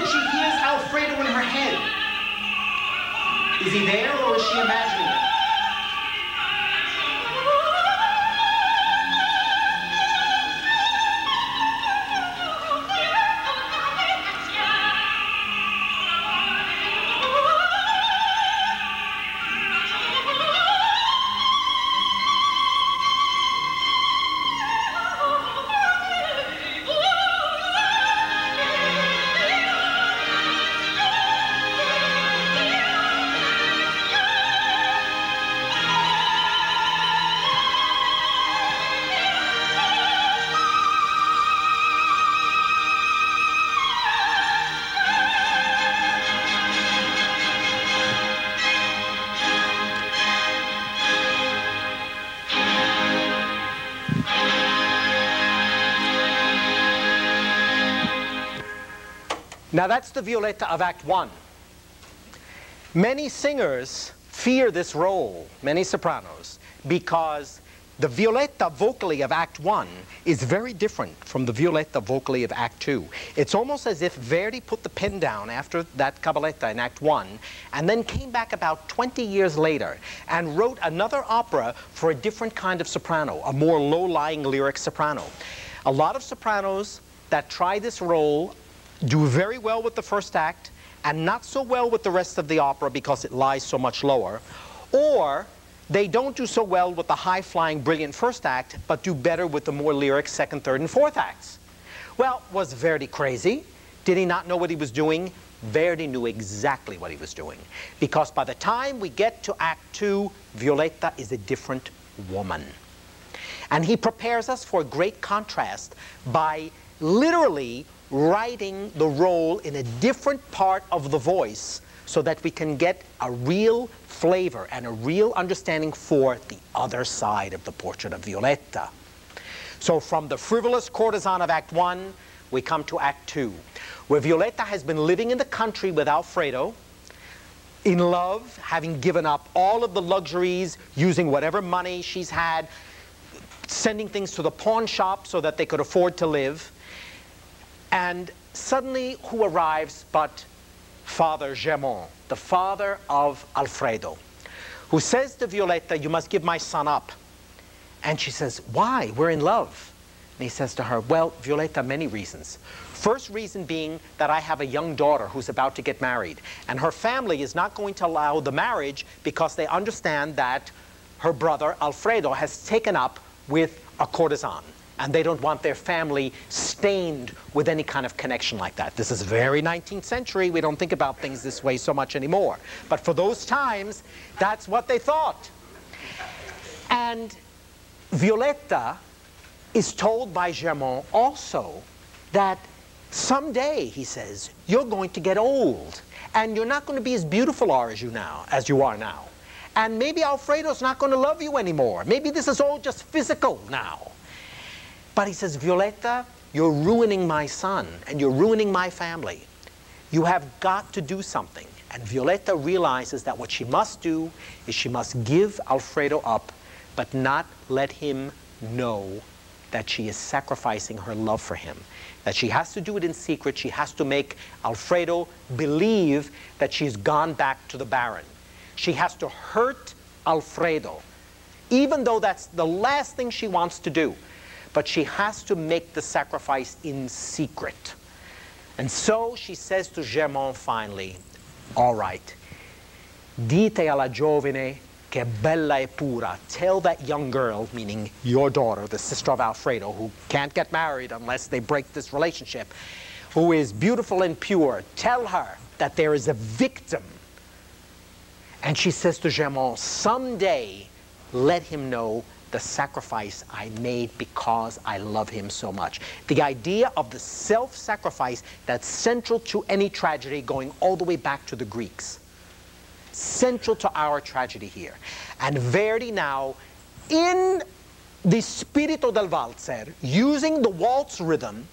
Is he there or is she imagining it? Now that's the Violetta of Act 1. Many singers fear this role, many sopranos, because the Violetta vocally of Act 1 is very different from the Violetta vocally of Act 2. It's almost as if Verdi put the pen down after that cabaletta in Act 1 and then came back about 20 years later and wrote another opera for a different kind of soprano, a more low-lying lyric soprano. A lot of sopranos that try this role do very well with the first act and not so well with the rest of the opera because it lies so much lower, or they don't do so well with the high-flying, brilliant first act, but do better with the more lyric second, third, and fourth acts. Well, was Verdi crazy? Did he not know what he was doing? Verdi knew exactly what he was doing, because by the time we get to Act 2, Violetta is a different woman. And he prepares us for a great contrast by literally writing the role in a different part of the voice so that we can get a real flavor and a real understanding for the other side of the portrait of Violetta. So from the frivolous courtesan of Act 1, we come to Act 2, where Violetta has been living in the country with Alfredo, in love, having given up all of the luxuries, using whatever money she's had, sending things to the pawn shop so that they could afford to live. And suddenly, who arrives but Father Germont, the father of Alfredo, who says to Violetta, "You must give my son up." And she says, "Why? We're in love." And he says to her, "Well, Violetta, many reasons. First reason being that I have a young daughter who's about to get married, and her family is not going to allow the marriage because they understand that her brother Alfredo has taken up with a courtesan, and they don't want their family stained with any kind of connection like that." This is very 19th century. We don't think about things this way so much anymore. But for those times, that's what they thought. And Violetta is told by Germont also that someday, he says, you're going to get old, and you're not going to be as beautiful as you are now. And maybe Alfredo's not going to love you anymore. Maybe this is all just physical now. But he says, "Violetta, you're ruining my son, and you're ruining my family. You have got to do something." And Violetta realizes that what she must do is she must give Alfredo up, but not let him know that she is sacrificing her love for him. That she has to do it in secret. She has to make Alfredo believe that she's gone back to the Baron. She has to hurt Alfredo, even though that's the last thing she wants to do. But she has to make the sacrifice in secret. And so she says to Germont finally, "All right, dite alla giovane che bella e pura." Tell that young girl, meaning your daughter, the sister of Alfredo, who can't get married unless they break this relationship, who is beautiful and pure, tell her that there is a victim. And she says to Germont, "Someday, let him know the sacrifice I made because I love him so much." The idea of the self-sacrifice that's central to any tragedy, going all the way back to the Greeks. Central to our tragedy here. And Verdi now, in the spirito del valzer, using the waltz rhythm,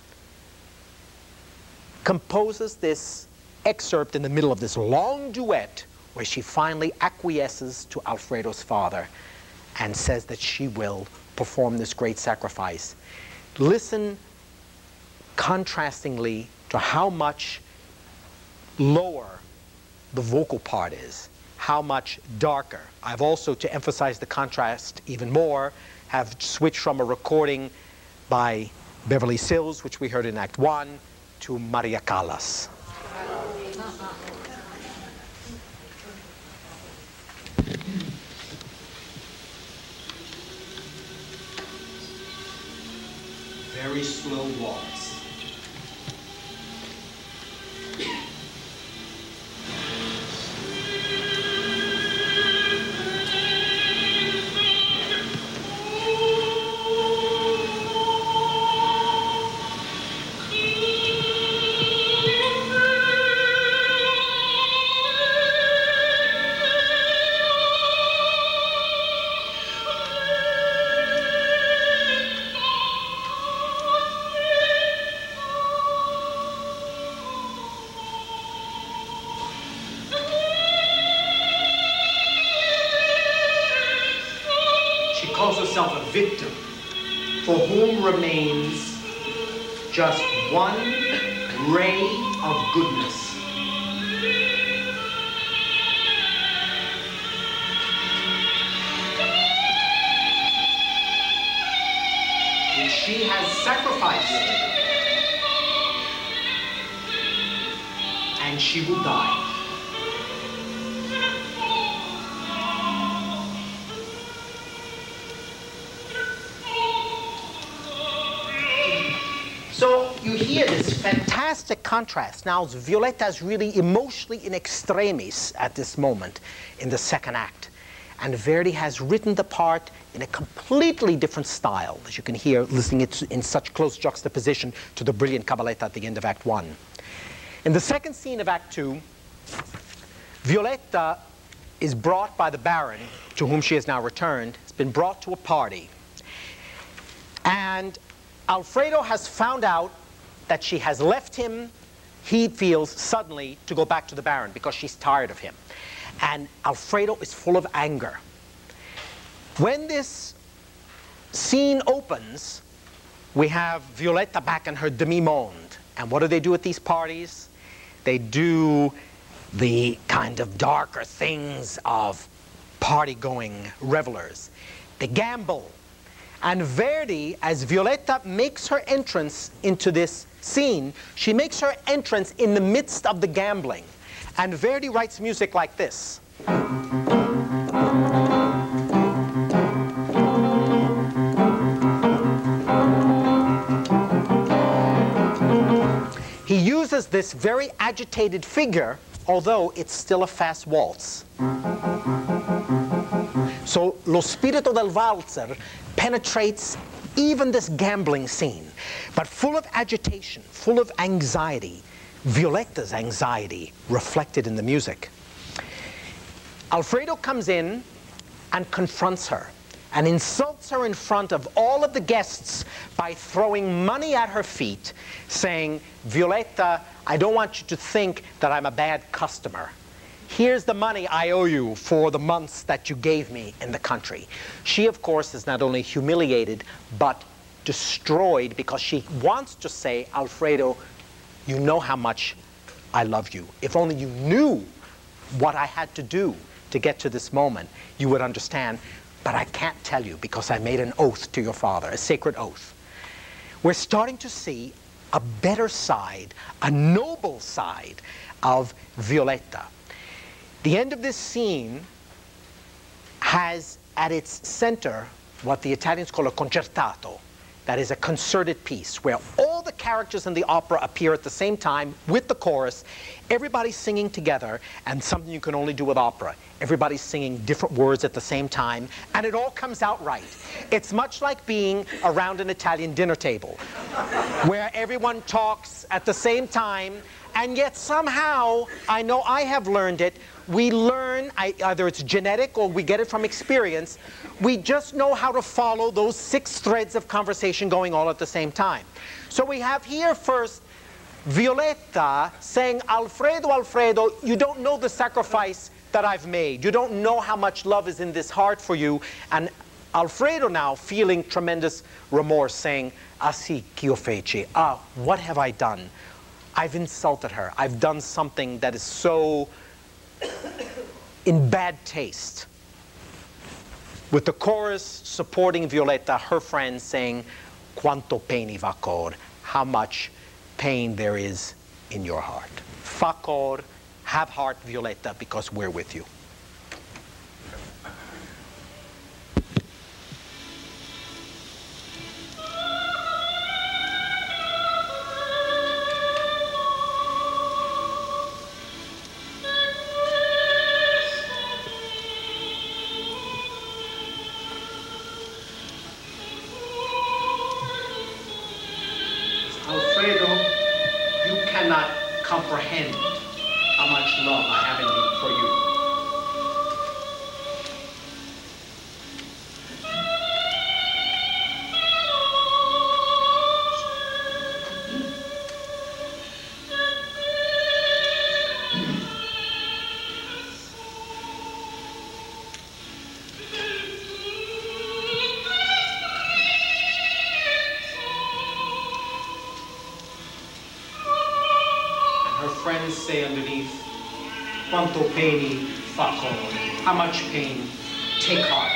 composes this excerpt in the middle of this long duet where she finally acquiesces to Alfredo's father and says that she will perform this great sacrifice. Listen contrastingly to how much lower the vocal part is, how much darker. I've also, to emphasize the contrast even more, have switched from a recording by Beverly Sills, which we heard in Act 1, to Maria Callas. Very slow waltz. victim for whom remains just one ray of goodness. Which she has sacrificed, and she will die. So you hear this fantastic contrast. Now Violetta is really emotionally in extremis at this moment in the second act. And Verdi has written the part in a completely different style, as you can hear listening it in such close juxtaposition to the brilliant cabaletta at the end of Act 1. In the second scene of Act 2, Violetta is brought by the Baron, to whom she has now returned, has been brought to a party. And Alfredo has found out that she has left him, he feels suddenly, to go back to the Baron because she's tired of him. And Alfredo is full of anger. When this scene opens, we have Violetta back in her demi-monde. And what do they do at these parties? They do the kind of darker things of party-going revelers. They gamble. And Verdi, as Violetta makes her entrance into this scene, she makes her entrance in the midst of the gambling. And Verdi writes music like this. He uses this very agitated figure, although it's still a fast waltz. So lo spirito del valzer penetrates even this gambling scene, but full of agitation, full of anxiety. Violetta's anxiety reflected in the music. Alfredo comes in and confronts her and insults her in front of all of the guests by throwing money at her feet, saying, Violetta, I don't want you to think that I'm a bad customer. Here's the money I owe you for the months that you gave me in the country. She, of course, is not only humiliated, but destroyed because she wants to say, Alfredo, you know how much I love you. If only you knew what I had to do to get to this moment, you would understand. But I can't tell you because I made an oath to your father, a sacred oath. We're starting to see a better side, a noble side of Violetta. The end of this scene has at its center what the Italians call a concertato. That is a concerted piece where all the characters in the opera appear at the same time with the chorus, everybody's singing together, and something you can only do with opera. Everybody's singing different words at the same time, and it all comes out right. It's much like being around an Italian dinner table, where everyone talks at the same time, and yet somehow, I know I have learned it, we learn, either it's genetic or we get it from experience, we just know how to follow those 6 threads of conversation going all at the same time. So we have here first Violetta saying, Alfredo, Alfredo, you don't know the sacrifice that I've made. You don't know how much love is in this heart for you. And Alfredo now feeling tremendous remorse saying, ah sì, ch'io feci. Ah, what have I done? I've insulted her. I've done something that is so in bad taste. With the chorus supporting Violetta, her friends saying, quanto peni va cor, how much pain there is in your heart. Fa cor, have heart, Violetta, because we're with you. Alfredo, you cannot comprehend how much love I have in me for you. her friends say underneath, quanto peni facon, how much pain, take heart.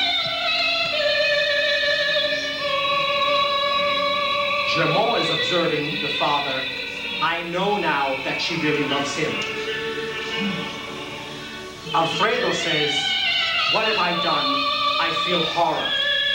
Germont is observing the father. I know now that she really loves him. Alfredo says, what have I done? I feel horror.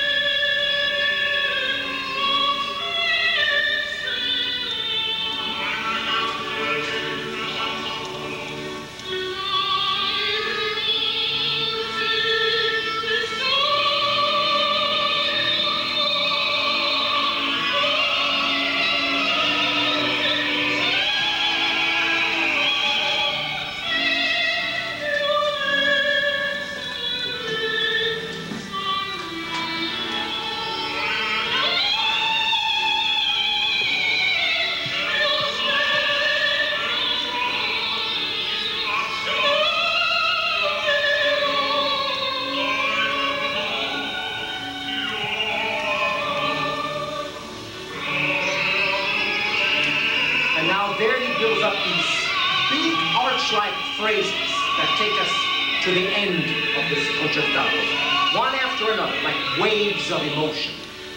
Verdi builds up these big arch-like phrases that take us to the end of this concertato, one after another, like waves of emotion.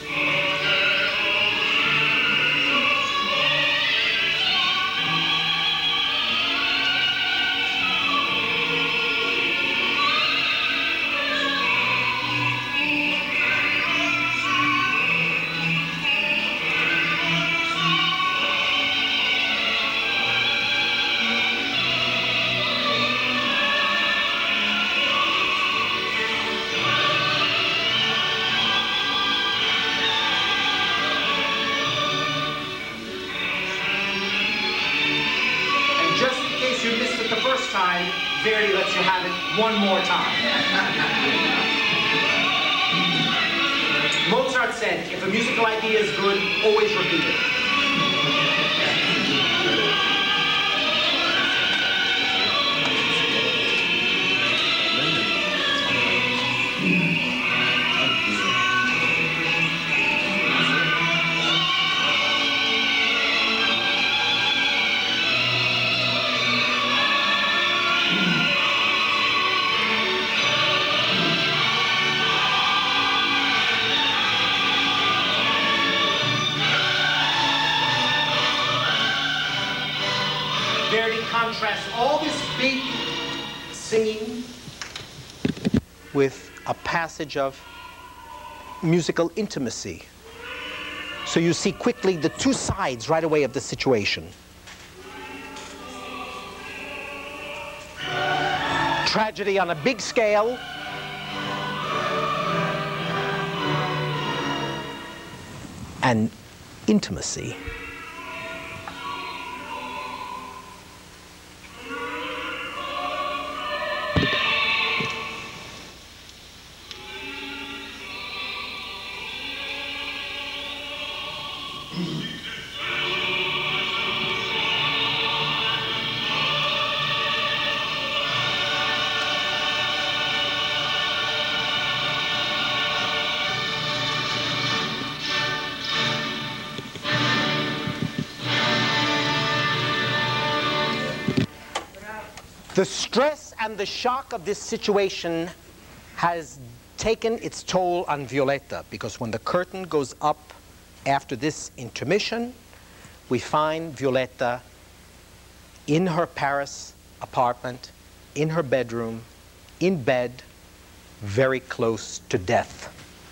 Verdi lets you have it one more time. Mozart said, if a musical idea is good, always repeat it. Contrasts all this big singing with a passage of musical intimacy. So you see quickly the two sides right away of the situation. Tragedy on a big scale, and intimacy. The stress and the shock of this situation has taken its toll on Violetta, because when the curtain goes up after this intermission, we find Violetta in her Paris apartment, in her bedroom, in bed, very close to death.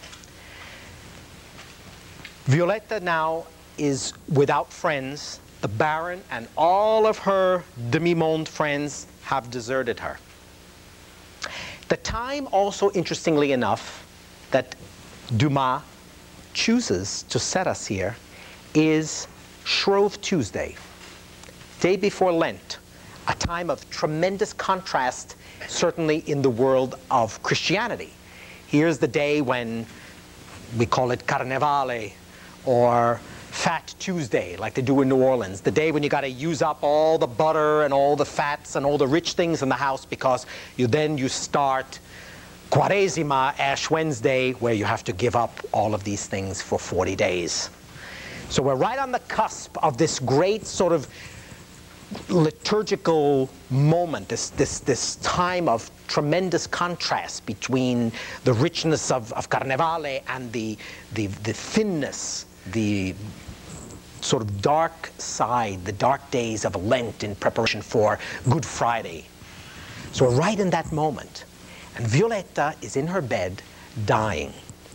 Violetta now is without friends. The Baron and all of her demi-monde friends have deserted her. The time also, interestingly enough, that Dumas chooses to set us here is Shrove Tuesday, day before Lent, a time of tremendous contrast, certainly in the world of Christianity. Here's the day when we call it Carnevale, or Fat Tuesday, like they do in New Orleans, the day when you got to use up all the butter and all the fats and all the rich things in the house, because you start Quaresima, Ash Wednesday, where you have to give up all of these things for 40 days. So we're right on the cusp of this great sort of liturgical moment, this time of tremendous contrast between the richness of Carnevale and the thinness, the sort of dark side, the dark days of Lent in preparation for Good Friday. So we're right in that moment. And Violetta is in her bed, dying.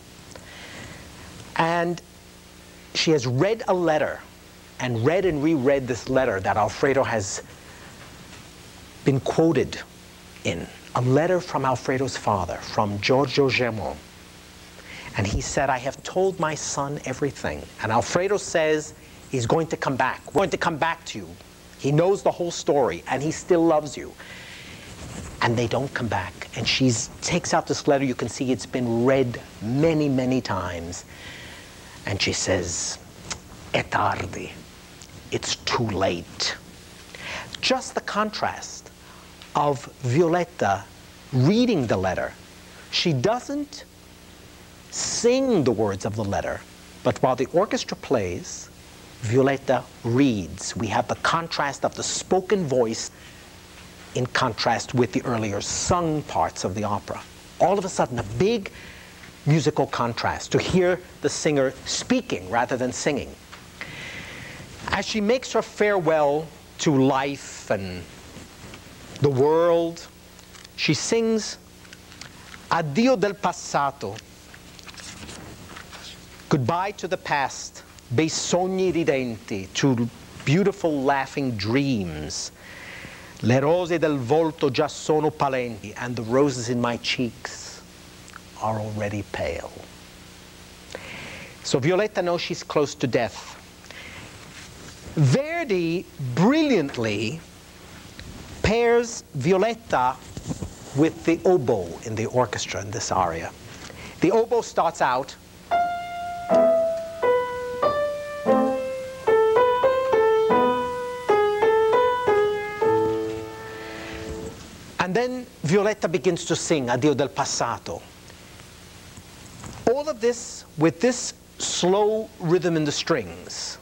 And she has read a letter, and read and reread this letter that Alfredo has been quoted in. A letter from Alfredo's father, from Giorgio Germont. And he said, I have told my son everything. And Alfredo says, he's going to come back. We're going to come back to you. He knows the whole story, and he still loves you. And they don't come back. And she takes out this letter. You can see it's been read many, many times. And she says, è tardi. It's too late. Just the contrast of Violetta reading the letter. She doesn't sing the words of the letter, but while the orchestra plays, Violetta reads. We have the contrast of the spoken voice in contrast with the earlier sung parts of the opera. All of a sudden, a big musical contrast to hear the singer speaking rather than singing. As she makes her farewell to life and the world, she sings Addio del passato, goodbye to the past, bei sogni ridenti, to beautiful laughing dreams. Le rose del volto già sono palenti, and the roses in my cheeks are already pale. So Violetta knows she's close to death. Verdi brilliantly pairs Violetta with the oboe in the orchestra in this aria. The oboe starts out and then Violetta begins to sing Addio del passato. All of this with this slow rhythm in the strings.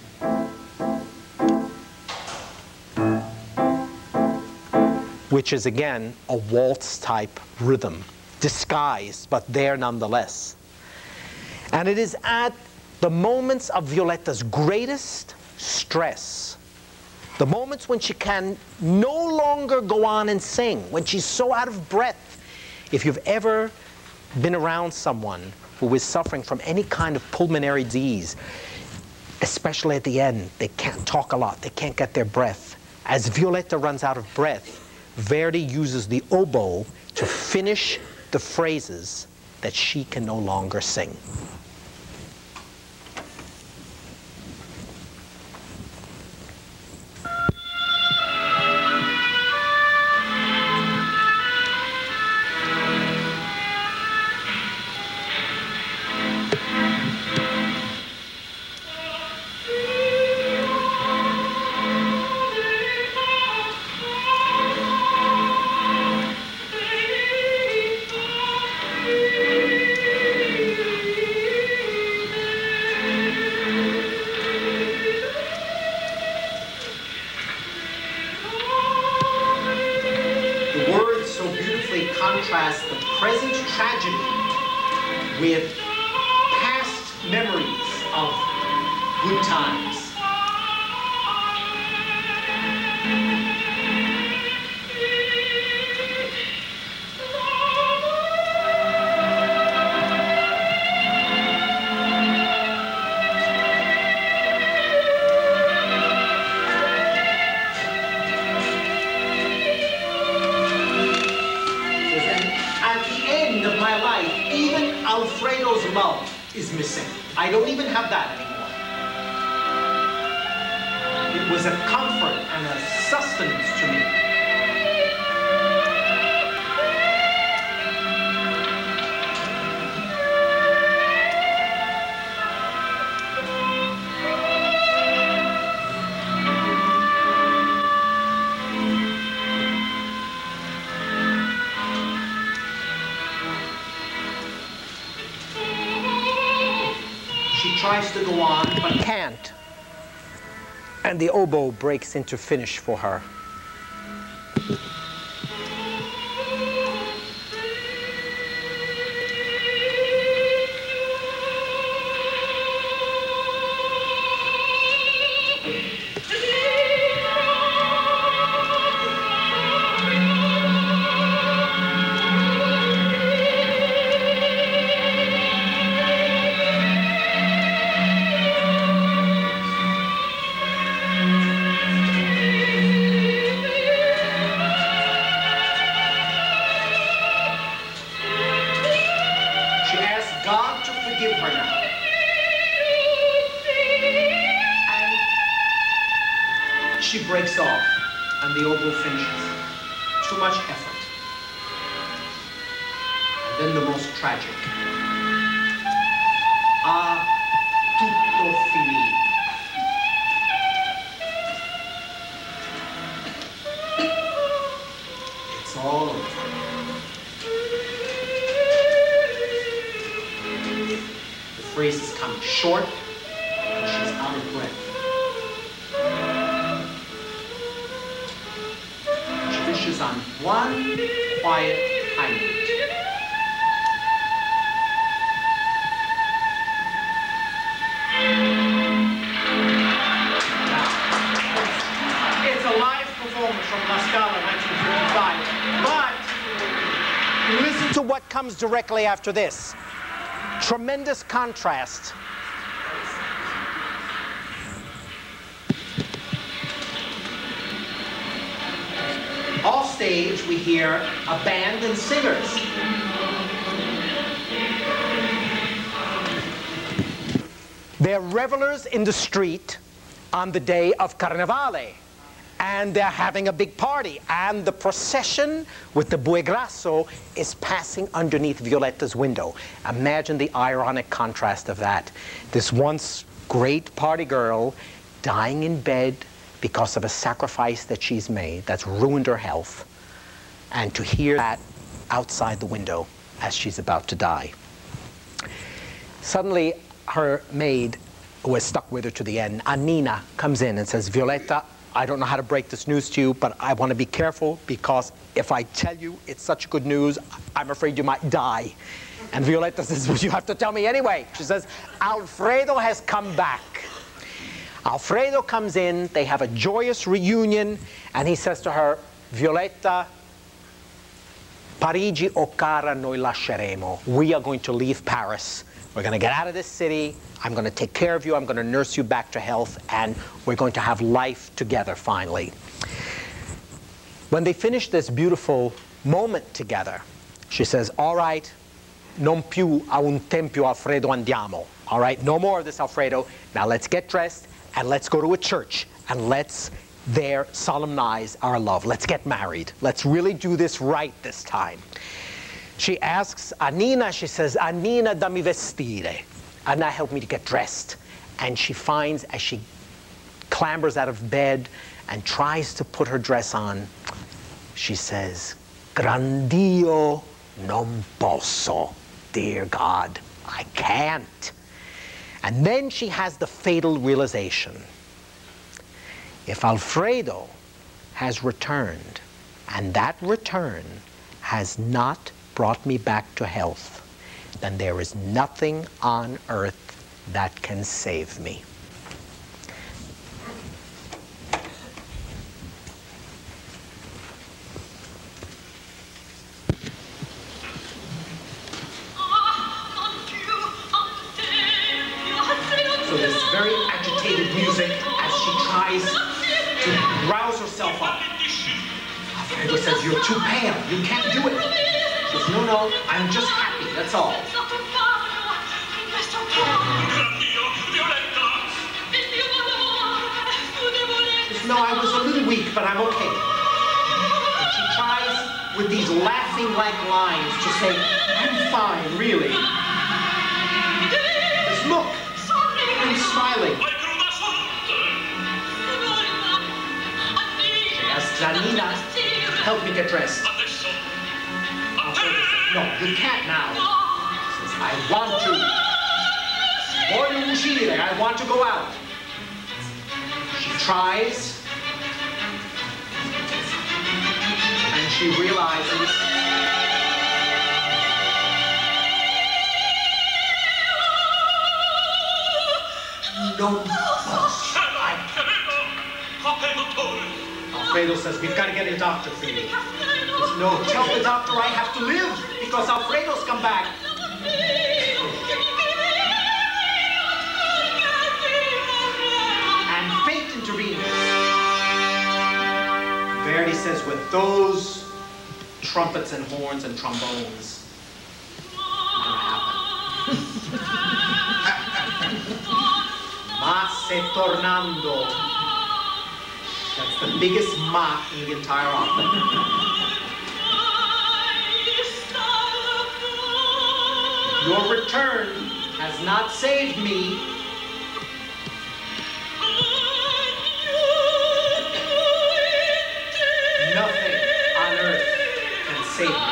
Which is again a waltz-type rhythm, disguised, but there nonetheless. And it is at the moments of Violetta's greatest stress, the moments when she can no longer go on and sing, when she's so out of breath. If you've ever been around someone who is suffering from any kind of pulmonary disease, especially at the end, they can't talk a lot, they can't get their breath. As Violetta runs out of breath, Verdi uses the oboe to finish the phrases that she can no longer sing. Contrast the present tragedy with past memories of good times. Alfredo's love is missing. I don't even have that anymore. It was a comfort and a sustenance to me. Tries to go on, but can't. And the oboe breaks into finish for her. She breaks off, and the oboe finishes. Too much effort. And then the most tragic. Ah, tutto finito. It's all over. The phrases come short, and she's out of breath. On one quiet high note. Now, it's a live performance from La Scala 1955, but listen to what comes directly after this. Tremendous contrast. Off stage, we hear a band and singers. They're revelers in the street on the day of Carnevale, and they're having a big party, and the procession with the Bue Grasso is passing underneath Violetta's window. Imagine the ironic contrast of that. This once great party girl dying in bed because of a sacrifice that she's made that's ruined her health, and to hear that outside the window as she's about to die. Suddenly, her maid, who is stuck with her to the end, Annina, comes in and says, Violetta, I don't know how to break this news to you, but I want to be careful, because if I tell you it's such good news, I'm afraid you might die. And Violetta says, well, you have to tell me anyway. She says, Alfredo has come back. Alfredo comes in, they have a joyous reunion, and he says to her, Violetta, Parigi o cara noi lasceremo. We are going to leave Paris. We're going to get out of this city. I'm going to take care of you. I'm going to nurse you back to health, and we're going to have life together finally. When they finish this beautiful moment together, she says, all right, non più a un tempio Alfredo andiamo. All right, no more of this, Alfredo. Now let's get dressed, and let's go to a church, and let's there solemnize our love. Let's get married. Let's really do this right this time. She asks Annina, she says, Annina, dammi vestire. Anna, help me to get dressed. And she finds, as she clambers out of bed and tries to put her dress on, she says, Grandio non posso. Dear God, I can't. And then she has the fatal realization. If Alfredo has returned, and that return has not brought me back to health, then there is nothing on earth that can save me. So this very agitated music as she tries to rouse herself up. Alfredo says, you're too pale, you can't do it. She says, no, no, I'm just happy, that's all. She says, no, I was a little weak, but I'm okay. And she tries with these laughing-like lines to say, I'm fine, really. She says, look, I'm smiling. She asks Annina, help me get dressed. No, you can't now. She says, I want to. Voglio uscire, I want to go out. She tries, and she realizes no. Alfredo says, we've got to get a doctor for you. He says, no, tell the doctor I have to live because Alfredo's come back. And fate intervenes. Verdi says, with those trumpets and horns and trombones, Ma se tornando. That's the biggest ma in the entire opera. Your return has not saved me. Nothing on earth can save me.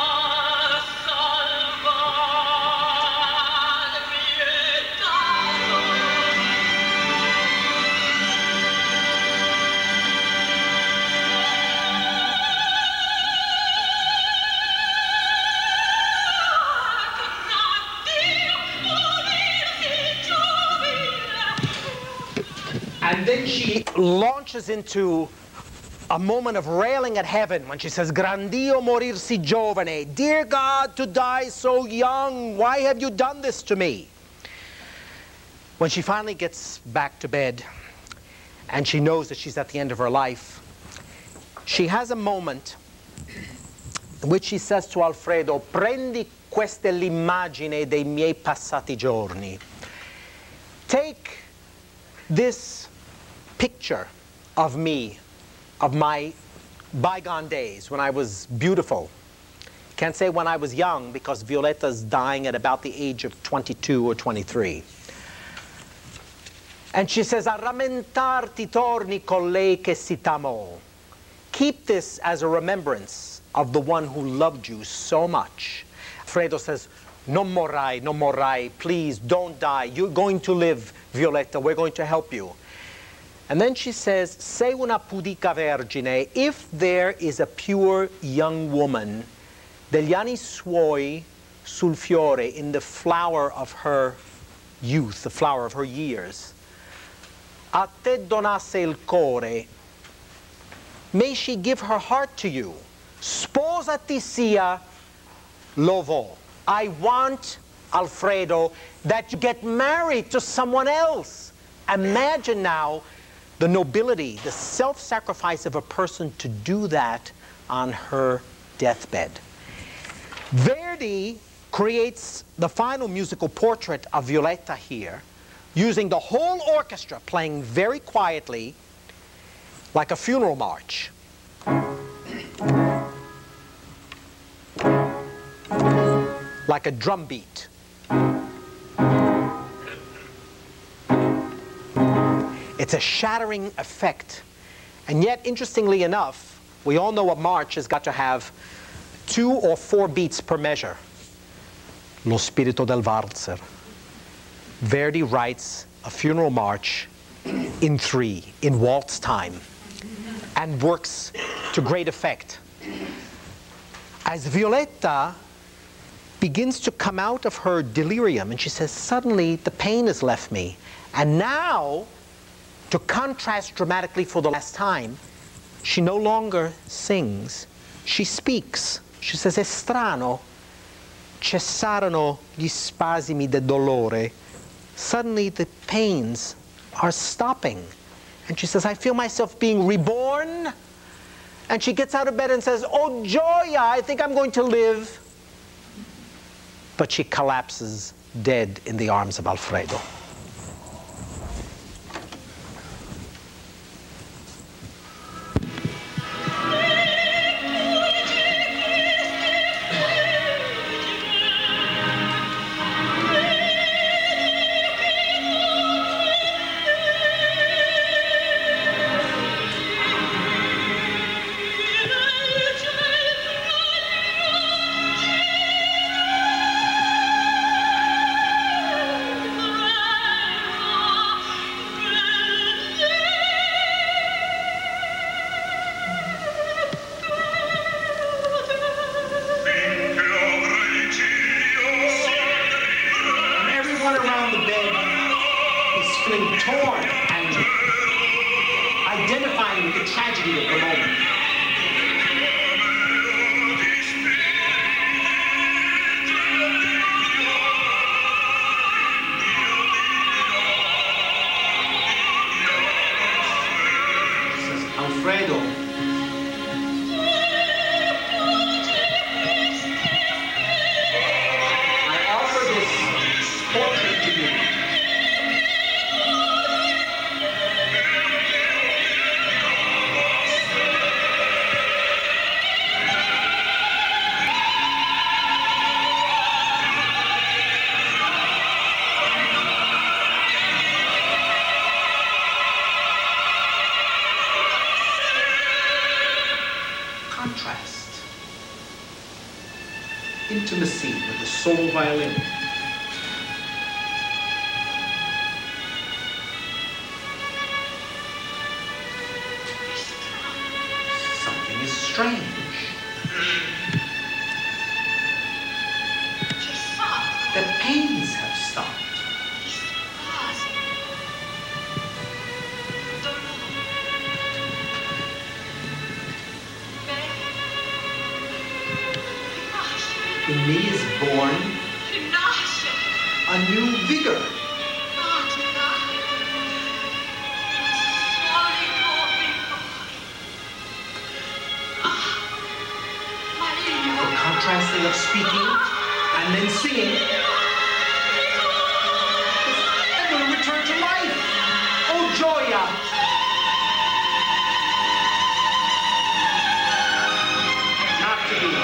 And then she launches into a moment of railing at heaven when she says, Grandio morirsi giovane, dear God, to die so young, why have you done this to me? When she finally gets back to bed and she knows that she's at the end of her life, she has a moment in which she says to Alfredo, prendi questa l'immagine dei miei passati giorni. Take this picture of me, of my bygone days when I was beautiful. Can't say when I was young because Violetta's dying at about the age of 22 or 23. And she says, a rammentar ti torni con lei che si t'amò. Keep this as a remembrance of the one who loved you so much. Alfredo says, non morrai, non morrai, please don't die. You're going to live, Violetta, we're going to help you. And then she says, sei una pudica vergine, if there is a pure young woman, degli anni suoi sul fiore, in the flower of her youth, the flower of her years, a te donasse il core, may she give her heart to you. Sposati sia lovo. I want, Alfredo, that you get married to someone else. Imagine now the nobility, the self-sacrifice of a person to do that on her deathbed. Verdi creates the final musical portrait of Violetta here, using the whole orchestra playing very quietly, like a funeral march. Like a drum beat. It's a shattering effect. And yet, interestingly enough, we all know a march has got to have 2 or 4 beats per measure. Lo spirito del valzer. Verdi writes a funeral march in 3, in waltz time, and works to great effect. As Violetta begins to come out of her delirium, and she says, suddenly the pain has left me. And now, to contrast dramatically for the last time, she no longer sings, she speaks. She says, è strano, cessarono gli spasimi del dolore. Suddenly the pains are stopping. And she says, I feel myself being reborn. And she gets out of bed and says, oh, gioia, I think I'm going to live. But she collapses dead in the arms of Alfredo. with the tragedy of the moment. Alfredo. I offer this portrait to you. Contrast. Intimacy with the solo violin. Something is strange. The pains have stopped. In me is born a new vigor. The contrasting of speaking and then singing. I'm going to return to life. Oh, Gioia! Not to be.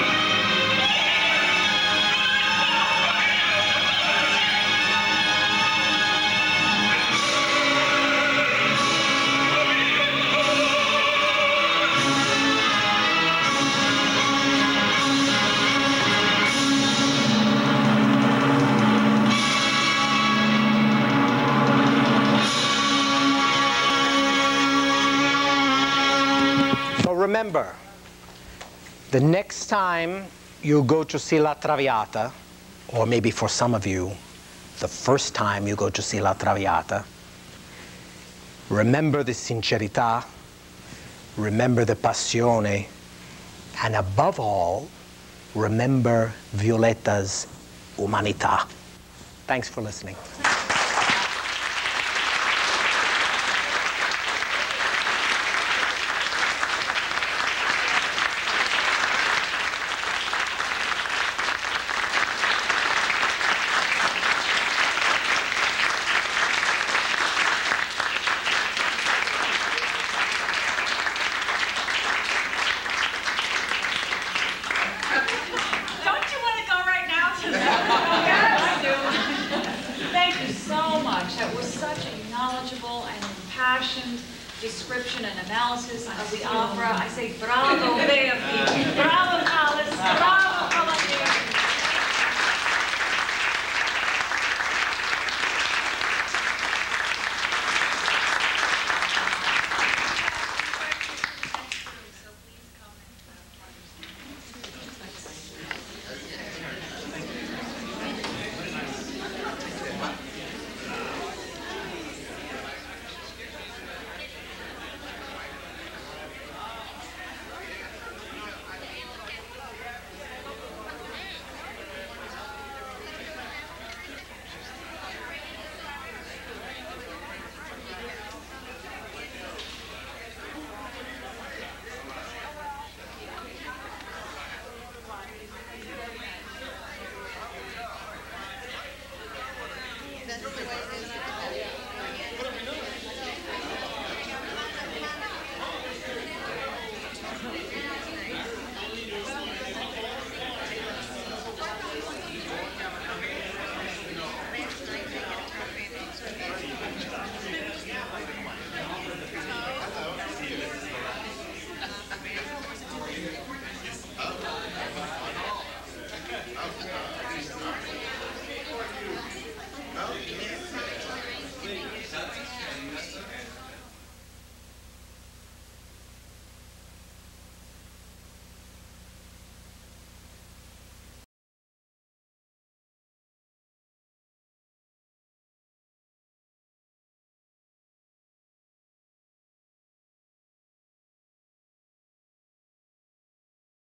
Remember, the next time you go to see La Traviata, or maybe for some of you, the first time you go to see La Traviata, remember the sincerità, remember the passione, and above all, remember Violetta's umanità. Thanks for listening. Description and analysis of the opera. I say bravo, Verdi, bravo, Alice, bravo, Colaneri.